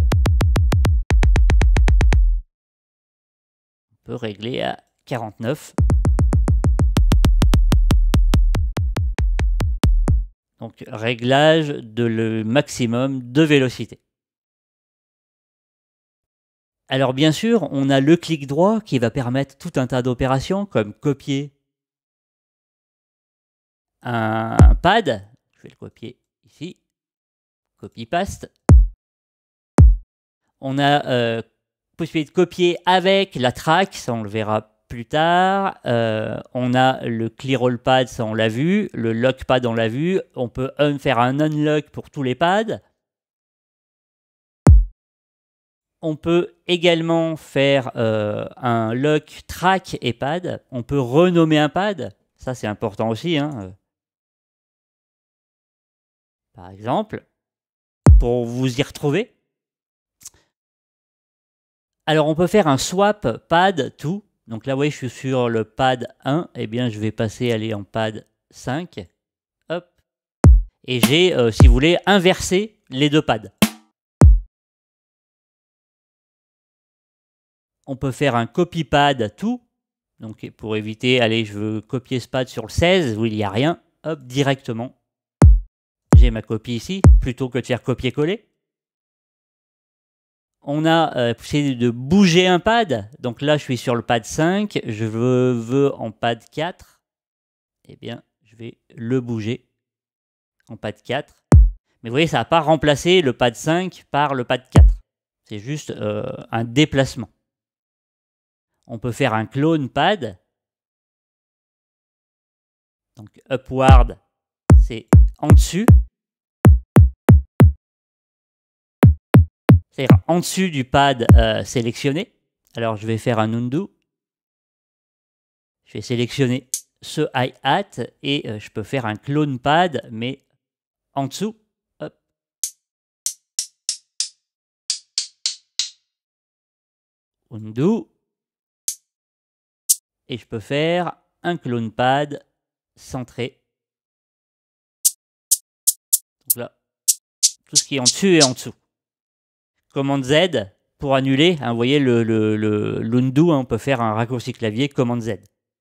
On peut régler à 49. Donc, réglage de le maximum de vélocité. Alors, bien sûr, on a le clic droit qui va permettre tout un tas d'opérations comme copier un pad. Je vais le copier ici. Copy-paste. On a possibilité de copier avec la track, ça on le verra plus tard. On a le clear all pad, ça on l'a vu. Le lock pad, on l'a vu. On peut faire un unlock pour tous les pads. On peut également faire un lock track et pad. On peut renommer un pad. Ça, c'est important aussi. Hein. Par exemple, pour vous y retrouver. Alors, on peut faire un swap pad to. Donc là, vous voyez, je suis sur le pad 1. Eh bien, je vais passer, aller en pad 5. Hop. Et j'ai, si vous voulez, inversé les deux pads. On peut faire un copy pad to. Donc, pour éviter, allez, je veux copier ce pad sur le 16 où il n'y a rien. Hop, directement. J'ai ma copie ici, plutôt que de faire copier-coller. On a essayé de bouger un pad. Donc là, je suis sur le pad 5. Je veux en pad 4. Eh bien, je vais le bouger en pad 4. Mais vous voyez, ça n'a pas remplacé le pad 5 par le pad 4. C'est juste un déplacement. On peut faire un clone pad. Donc upward, c'est en dessus. C'est-à-dire en dessus du pad sélectionné. Alors je vais faire un undo. Je vais sélectionner ce hi-hat et je peux faire un clone pad, mais en dessous. Hop. Undo. Et je peux faire un clone pad centré. Donc là, tout ce qui est en dessus et en dessous. Commande Z pour annuler. Hein, vous voyez l'undo, hein, on peut faire un raccourci clavier, commande Z.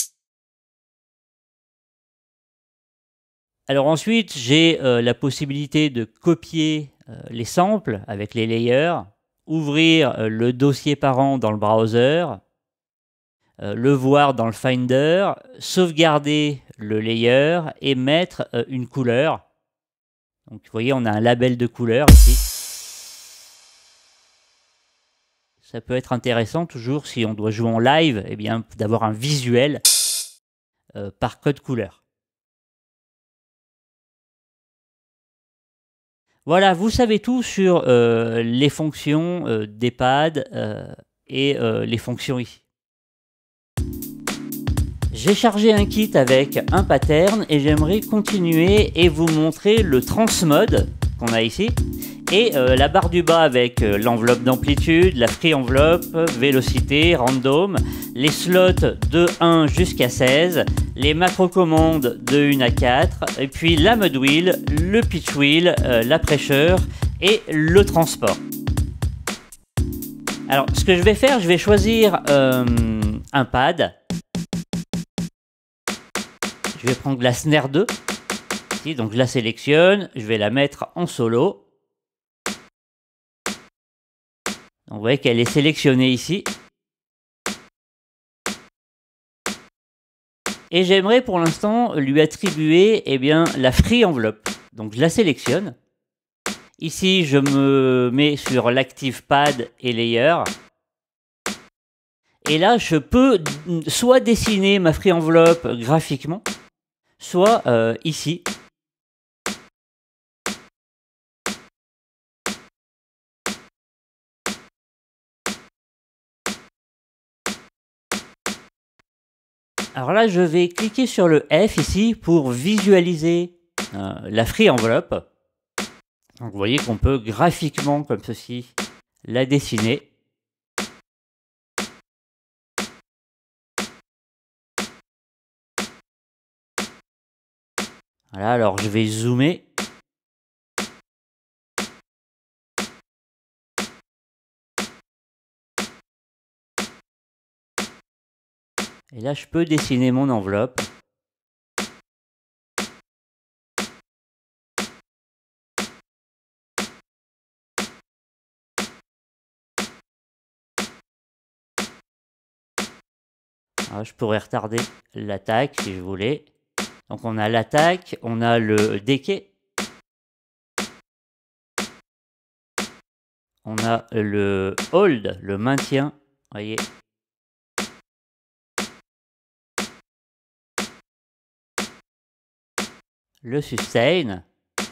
Alors ensuite, j'ai la possibilité de copier les samples avec les layers, ouvrir le dossier parent dans le browser, le voir dans le Finder, sauvegarder le layer et mettre une couleur. Donc vous voyez, on a un label de couleur ici. Ça peut être intéressant toujours si on doit jouer en live, eh bien d'avoir un visuel par code couleur. Voilà, vous savez tout sur les fonctions des pads et les fonctions ici. J'ai chargé un kit avec un pattern et j'aimerais continuer et vous montrer le transmode qu'on a ici et la barre du bas avec l'enveloppe d'amplitude, la free envelope, vélocité, random, les slots de 1 jusqu'à 16, les macro-commandes de 1 à 4, et puis la mud wheel, le pitch wheel, la pressure et le transport. Alors ce que je vais faire, je vais choisir un pad. Je vais prendre la snare 2, ici, donc je la sélectionne, je vais la mettre en solo. Donc vous voyez qu'elle est sélectionnée ici. Et j'aimerais pour l'instant lui attribuer la free envelope. Donc je la sélectionne. Ici je me mets sur l'active pad et layer. Et là je peux soit dessiner ma free envelope graphiquement, soit ici. Alors là, je vais cliquer sur le F ici pour visualiser la free envelope. Donc vous voyez qu'on peut graphiquement, comme ceci, la dessiner. Voilà, alors je vais zoomer. Et là, je peux dessiner mon enveloppe. Alors, je pourrais retarder l'attaque si je voulais. Donc on a l'attaque, on a le decay. On a le hold, le maintien. Vous voyez. Le sustain.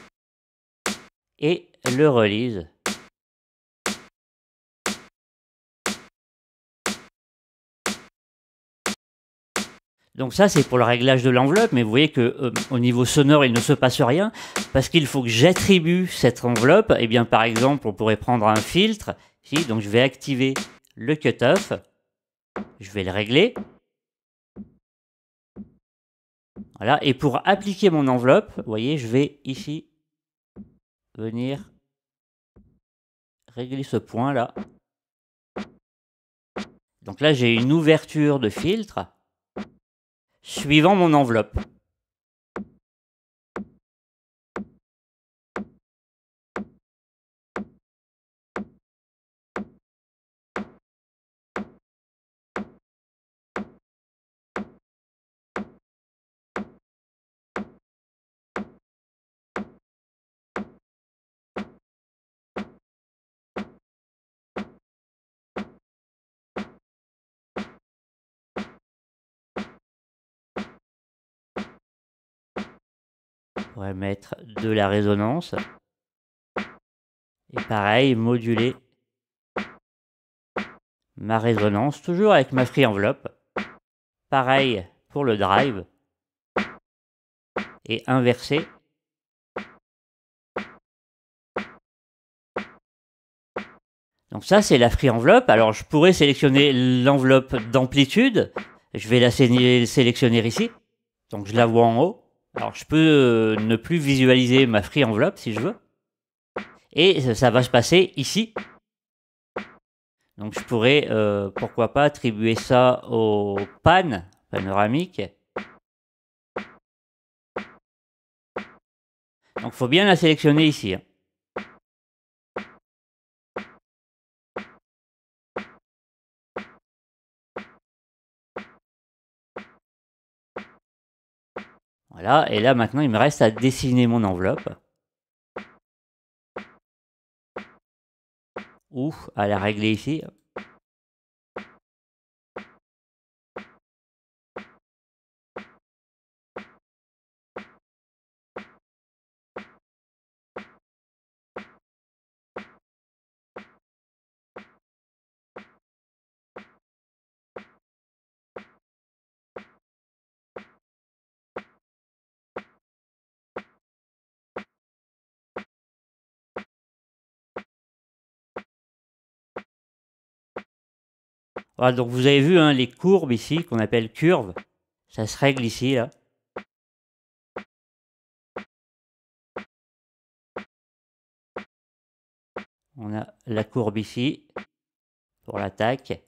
Et le release. Donc ça, c'est pour le réglage de l'enveloppe, mais vous voyez que au niveau sonore, il ne se passe rien, parce qu'il faut que j'attribue cette enveloppe. Et bien, par exemple, on pourrait prendre un filtre, ici, donc je vais activer le cutoff, je vais le régler. Voilà, et pour appliquer mon enveloppe, vous voyez, je vais ici venir régler ce point-là. Donc là, j'ai une ouverture de filtre suivant mon enveloppe. On pourrait mettre de la résonance. Et pareil, moduler ma résonance, toujours avec ma free enveloppe. Pareil pour le drive. Et inverser Donc ça, c'est la free enveloppe. Alors, je pourrais sélectionner l'enveloppe d'amplitude. Je vais la sélectionner ici. Donc, je la vois en haut. Alors, je peux ne plus visualiser ma free enveloppe si je veux. Et ça va se passer ici. Donc, je pourrais, pourquoi pas, attribuer ça au pan panoramique. Donc, il faut bien la sélectionner ici. Voilà, et là maintenant il me reste à dessiner mon enveloppe. Ou à la régler ici. Voilà, donc vous avez vu hein, les courbes ici qu'on appelle curves. Ça se règle ici là. On a la courbe ici pour l'attaque.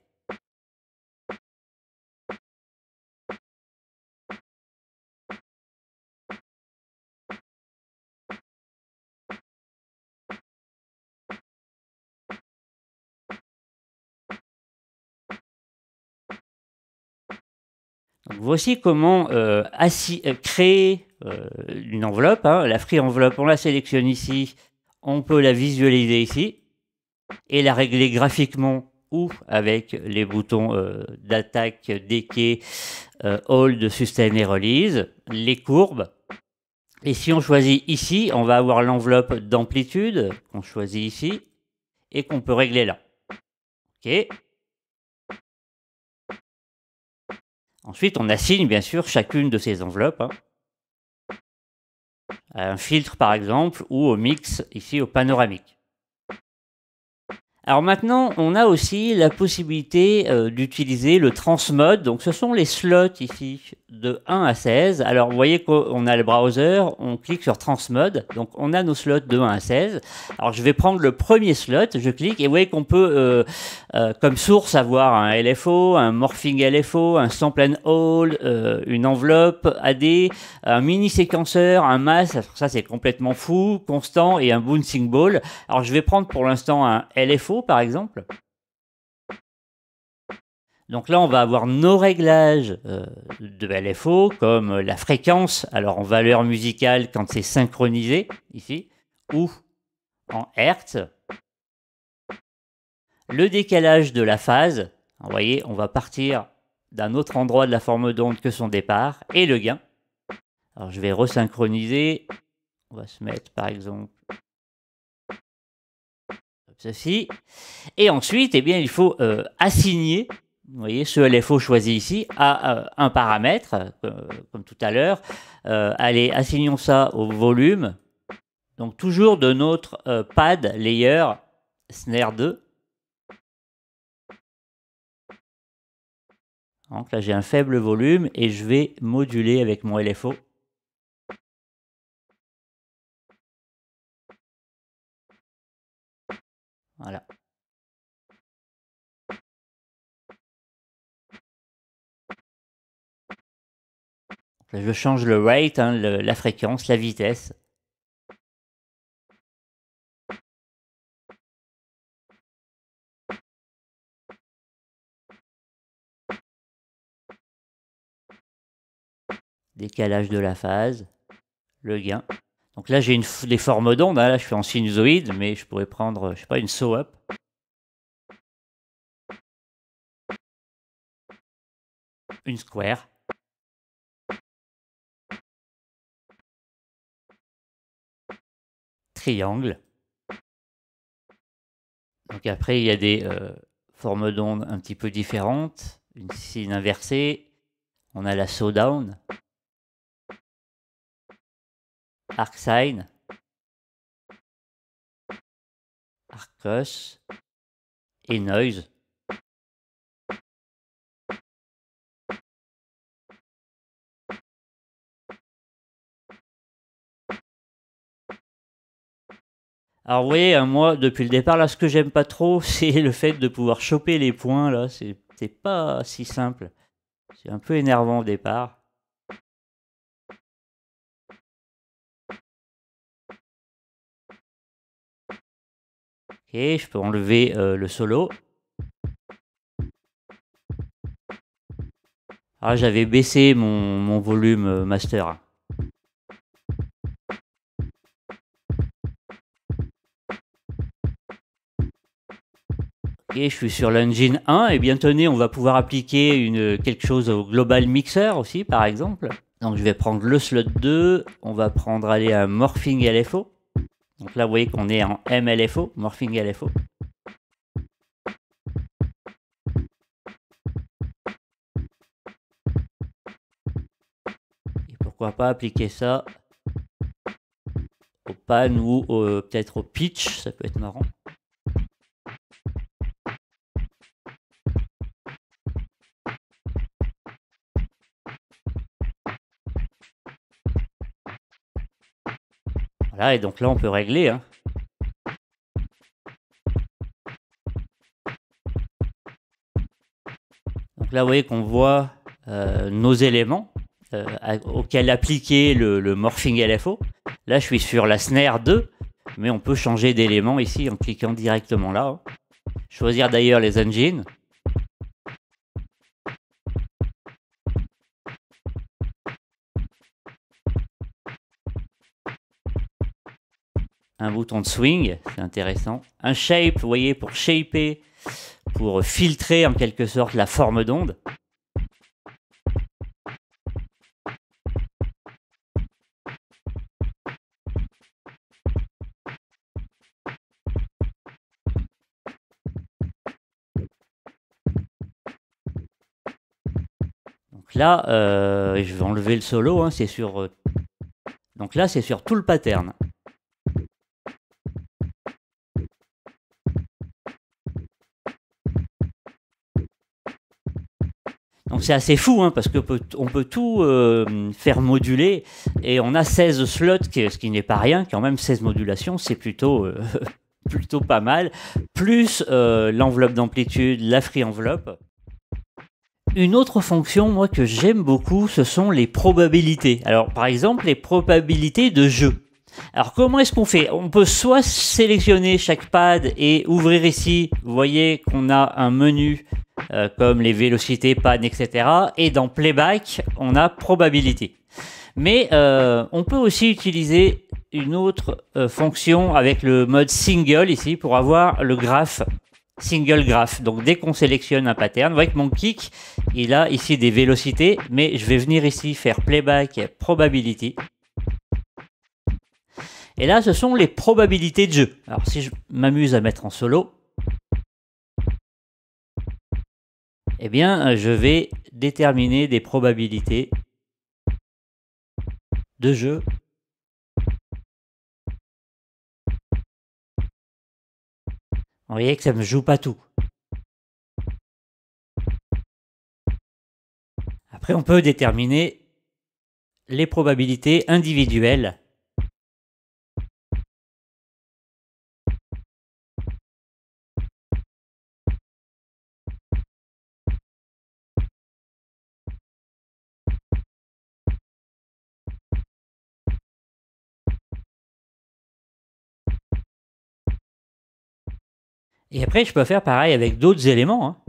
Donc, voici comment créer une enveloppe. Hein. La free enveloppe, on la sélectionne ici. On peut la visualiser ici et la régler graphiquement ou avec les boutons d'attaque, decay, hold, sustain et release, les courbes. Et si on choisit ici, on va avoir l'enveloppe d'amplitude qu'on choisit ici et qu'on peut régler là. OK. Ensuite, on assigne bien sûr chacune de ces enveloppes. Hein, à un filtre par exemple ou au mix ici au panoramique. Alors maintenant, on a aussi la possibilité d'utiliser le transmode. Donc ce sont les slots ici de 1 à 16. Alors vous voyez qu'on a le browser, on clique sur transmode. Donc on a nos slots de 1 à 16. Alors je vais prendre le premier slot, je clique et vous voyez qu'on peut comme source avoir un LFO, un morphing LFO, un sample and hold, une enveloppe AD, un mini séquenceur, un mass, ça c'est complètement fou, constant et un bouncing ball. Alors je vais prendre pour l'instant un LFO par exemple. Donc là, on va avoir nos réglages de LFO, comme la fréquence, alors en valeur musicale quand c'est synchronisé, ici, ou en Hertz. Le décalage de la phase, vous voyez, on va partir d'un autre endroit de la forme d'onde que son départ, et le gain. Alors je vais resynchroniser, on va se mettre par exemple comme ceci. Et ensuite, eh bien, il faut assigner, vous voyez, ce LFO choisi ici, à un paramètre, comme tout à l'heure. Allez, assignons ça au volume. Donc toujours de notre pad layer snare 2. Donc là, j'ai un faible volume et je vais moduler avec mon LFO. Voilà. Là, je change le rate, hein, la fréquence, la vitesse. Décalage de la phase, le gain. Donc là, j'ai des formes d'ondes. Hein, là, je suis en sinusoïde, mais je pourrais prendre, je sais pas, une saw-up. Une square. Triangle. Donc après, il y a des formes d'ondes un petit peu différentes. Une sine inversée. On a la sawdown. Arc sine. Arc cos. et Noise. Alors vous voyez, hein, moi, depuis le départ, là, ce que j'aime pas trop, c'est le fait de pouvoir choper les points, là, c'est pas si simple. C'est un peu énervant au départ. Ok, je peux enlever le solo. Ah, j'avais baissé mon volume master. Ok, je suis sur l'engine 1 et bien tenez, on va pouvoir appliquer quelque chose au global mixer aussi, par exemple. Donc je vais prendre le slot 2, on va prendre aller un morphing LFO. Donc là, vous voyez qu'on est en MLFO, morphing LFO. Et pourquoi pas appliquer ça au pan ou peut-être au pitch, ça peut être marrant. Voilà, et donc là on peut régler. Hein. Donc là vous voyez qu'on voit nos éléments auxquels appliquer le morphing LFO. Là je suis sur la snare 2, mais on peut changer d'élément ici en cliquant directement là. Hein. Choisir d'ailleurs les engines. Un bouton de swing, c'est intéressant. Un shape, vous voyez, pour shaper, pour filtrer en quelque sorte la forme d'onde. Donc là, je vais enlever le solo, hein, c'est sur. Donc là, c'est sur tout le pattern. Donc c'est assez fou, hein, parce qu'on peut tout faire moduler, et on a 16 slots, ce qui n'est pas rien, quand même 16 modulations, c'est plutôt, plutôt pas mal, plus l'enveloppe d'amplitude, la free envelope. Une autre fonction, moi, que j'aime beaucoup, ce sont les probabilités. Alors, par exemple, les probabilités de jeu. Alors, comment est-ce qu'on fait? On peut soit sélectionner chaque pad et ouvrir ici. Vous voyez qu'on a un menu comme les vélocités, pad, etc. Et dans Playback, on a probability. Mais on peut aussi utiliser une autre fonction avec le mode single ici pour avoir le graphe single graph. Donc dès qu'on sélectionne un pattern, vous voyez que mon kick, il a ici des vélocités, mais je vais venir ici faire playback probability. Et là, ce sont les probabilités de jeu. Alors si je m'amuse à mettre en solo, eh bien je vais déterminer des probabilités de jeu. Vous voyez que ça ne me joue pas tout. Après, on peut déterminer les probabilités individuelles. Et après, je peux faire pareil avec d'autres éléments. Hein.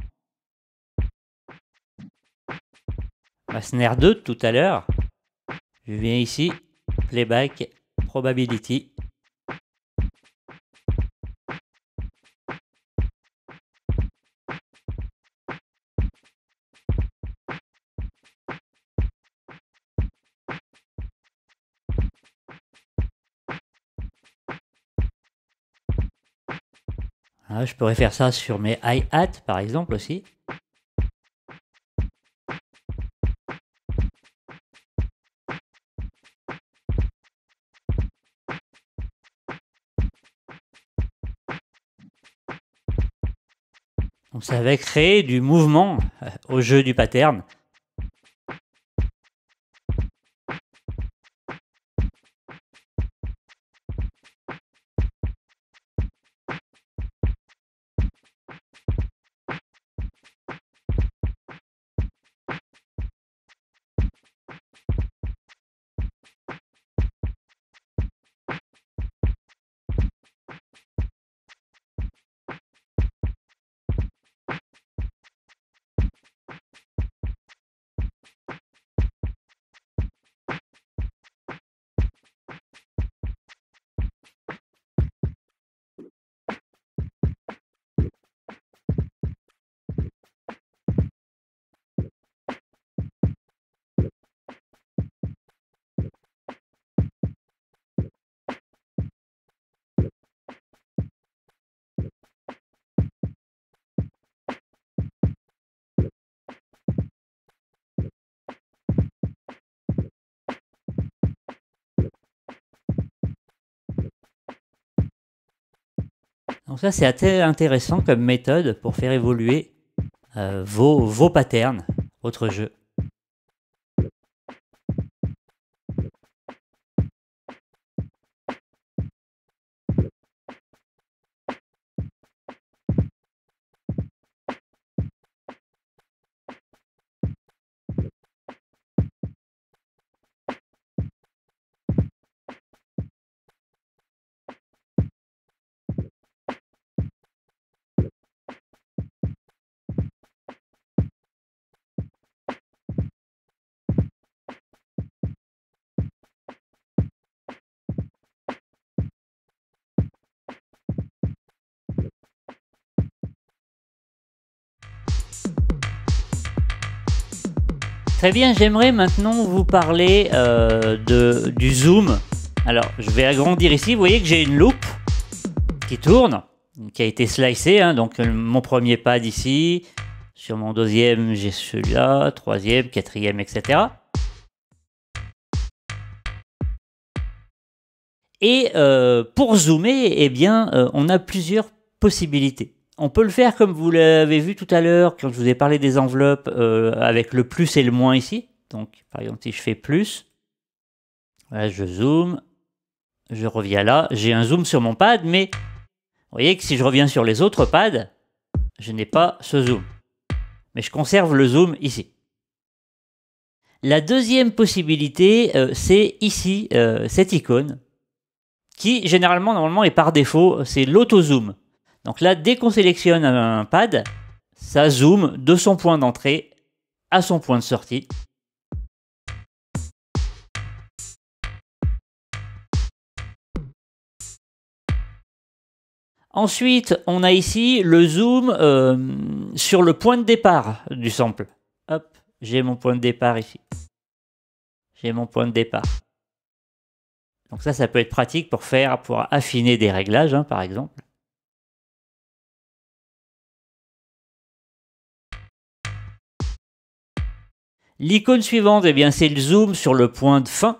Ma snare 2 de tout à l'heure, je viens ici, playback, probability. Ah, je pourrais faire ça sur mes hi-hats par exemple aussi. Donc ça va créer du mouvement au jeu du pattern. Donc ça, c'est assez intéressant comme méthode pour faire évoluer vos patterns, votre jeu. Très bien, j'aimerais maintenant vous parler du zoom. Alors, je vais agrandir ici. Vous voyez que j'ai une loupe qui tourne, qui a été slicée. Hein, donc, mon premier pad ici. Sur mon deuxième, j'ai celui-là. Troisième, quatrième, etc. Et pour zoomer, eh bien, on a plusieurs possibilités. On peut le faire comme vous l'avez vu tout à l'heure quand je vous ai parlé des enveloppes avec le plus et le moins ici. Donc par exemple si je fais plus, voilà, je zoome, je reviens là, j'ai un zoom sur mon pad, mais vous voyez que si je reviens sur les autres pads, je n'ai pas ce zoom. Mais je conserve le zoom ici. La deuxième possibilité, c'est ici, cette icône, qui généralement, normalement, est par défaut, c'est l'auto-zoom. Donc là, dès qu'on sélectionne un pad, ça zoome de son point d'entrée à son point de sortie. Ensuite, on a ici le zoom sur le point de départ du sample. Hop, j'ai mon point de départ ici. J'ai mon point de départ. Donc ça peut être pratique pour affiner des réglages, hein, par exemple. L'icône suivante, eh bien, c'est le zoom sur le point de fin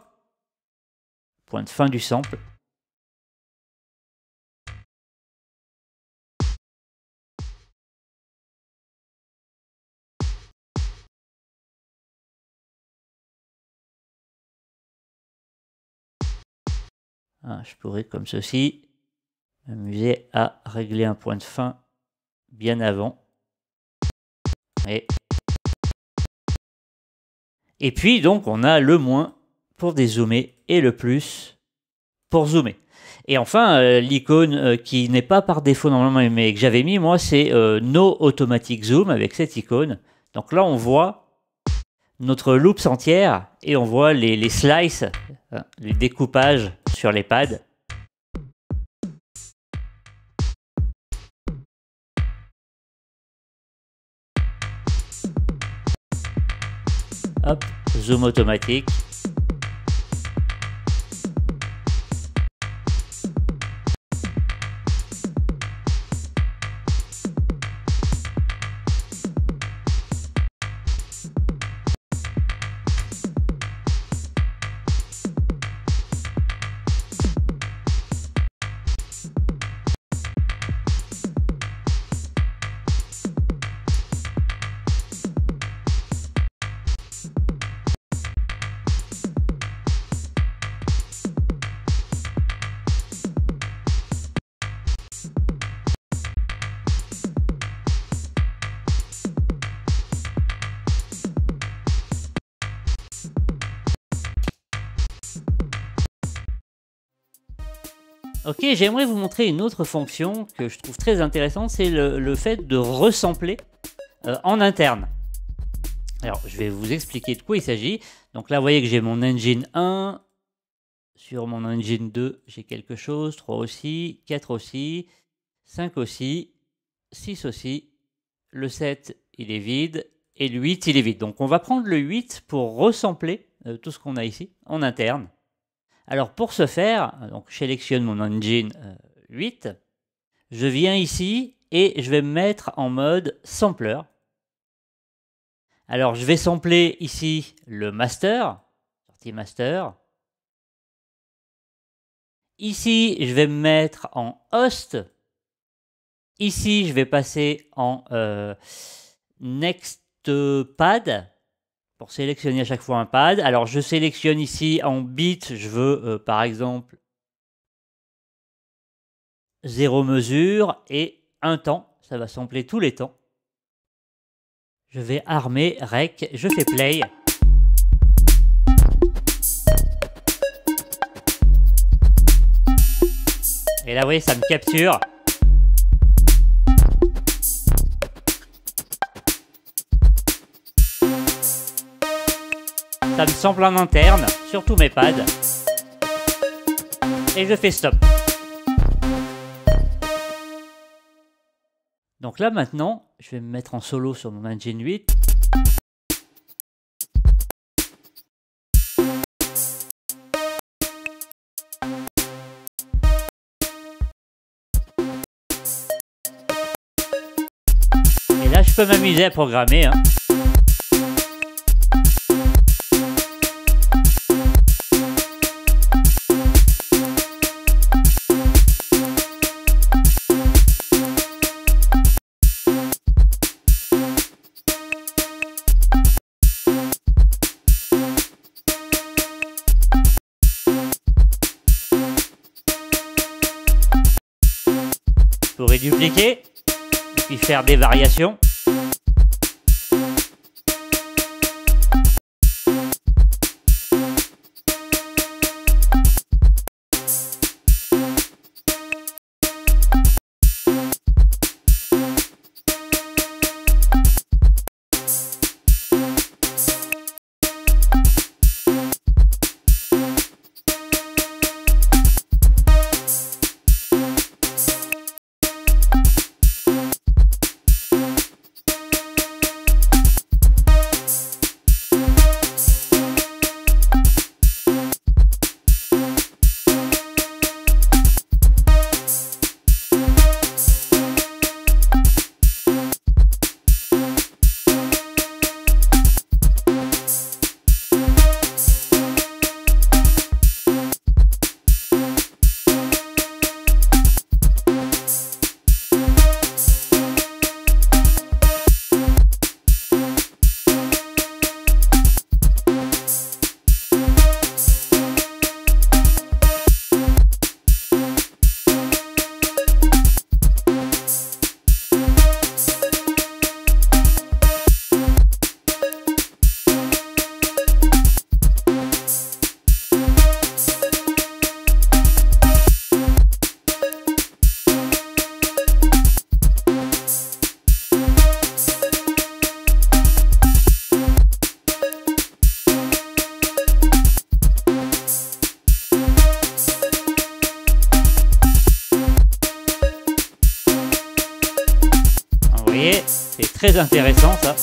du sample. Ah, je pourrais, comme ceci, m'amuser à régler un point de fin bien avant. Et puis, donc, on a le moins pour dézoomer et le plus pour zoomer. Et enfin, l'icône qui n'est pas par défaut normalement, mais que j'avais mis, moi, c'est No Automatic Zoom avec cette icône. Donc là, on voit notre loops entière et on voit les slices, les découpages sur les pads. Hop, zoom automatique. Ok, j'aimerais vous montrer une autre fonction que je trouve très intéressante, c'est le fait de resampler en interne. Alors, je vais vous expliquer de quoi il s'agit. Donc là, vous voyez que j'ai mon engine 1. Sur mon engine 2, j'ai quelque chose. 3 aussi, 4 aussi, 5 aussi, 6 aussi. Le 7, il est vide. Et le 8, il est vide. Donc, on va prendre le 8 pour resampler tout ce qu'on a ici en interne. Alors, pour ce faire, donc, je sélectionne mon engine 8. Je viens ici et je vais me mettre en mode sampler. Alors, je vais sampler ici le master, sortie master. Ici, je vais me mettre en host. Ici, je vais passer en next pad pour sélectionner à chaque fois un pad. Alors, je sélectionne ici en bit, je veux par exemple 0 mesure et un temps. Ça va sampler tous les temps. Je vais armer, rec, je fais play. Et là, vous voyez, ça me capture. Ça me sample en interne sur tous mes pads. Et je fais stop. Donc là, maintenant, je vais me mettre en solo sur mon engine 8. Et là, je peux m'amuser à programmer. Je pourrais dupliquer, puis faire des variations. Vous voyez, c'est très intéressant ça.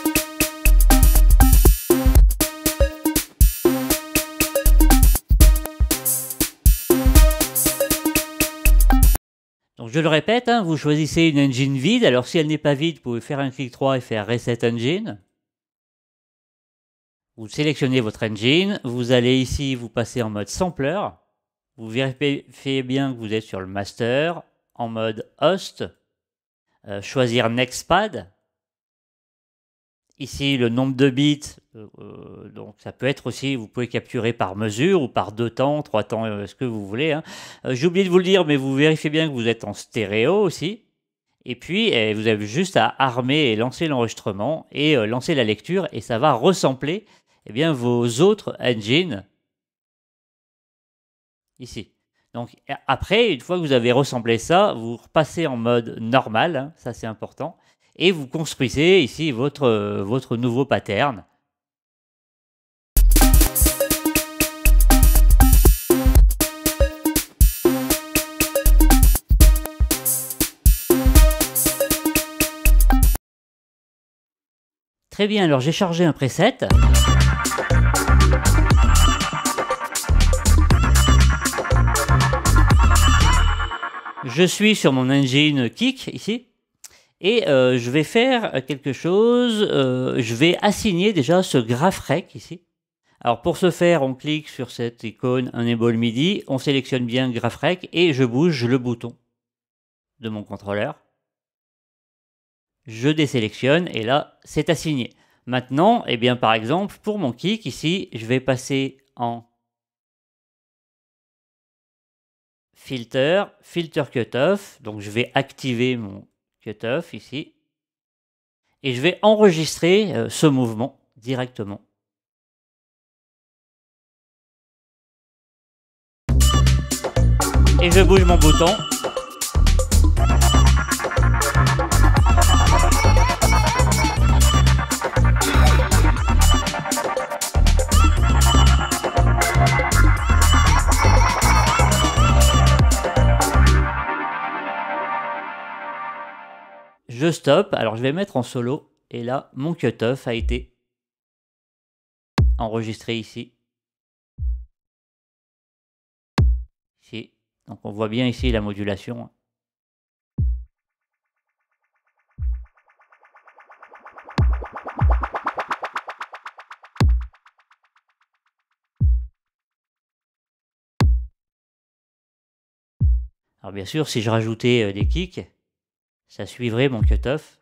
Donc je le répète, vous choisissez une engine vide. Alors si elle n'est pas vide, vous pouvez faire un clic droit et faire Reset Engine. Vous sélectionnez votre engine, vous allez ici, vous passez en mode sampler. Vous vérifiez bien que vous êtes sur le master, en mode host. Choisir Next Pad. Ici, le nombre de bits, donc ça peut être aussi, vous pouvez capturer par mesure ou par 2 temps, 3 temps, ce que vous voulez. J'ai oublié de vous le dire, mais vous vérifiez bien que vous êtes en stéréo aussi. Et puis, vous avez juste à armer et lancer l'enregistrement et lancer la lecture et ça va resampler vos autres engines ici. Donc après, une fois que vous avez ressemblé ça, vous repassez en mode normal, hein, ça c'est important, et vous construisez ici votre nouveau pattern. Très bien, alors j'ai chargé un preset. Je suis sur mon engine Kick ici. Et je vais faire quelque chose, je vais assigner déjà ce GraphRec ici. Alors pour ce faire, on clique sur cette icône Enable MIDI, on sélectionne bien GraphRec et je bouge le bouton de mon contrôleur. Je désélectionne et là, c'est assigné. Maintenant, eh bien, par exemple, pour mon kick ici, je vais passer en Filter, Filter Cutoff. Donc je vais activer mon cutoff ici. Et je vais enregistrer ce mouvement directement. Et je bouge mon bouton. Je stoppe, alors je vais mettre en solo, et là, mon cutoff a été enregistré ici. Ici. Donc on voit bien ici la modulation. Alors bien sûr, si je rajoutais des kicks, ça suivrait mon cutoff.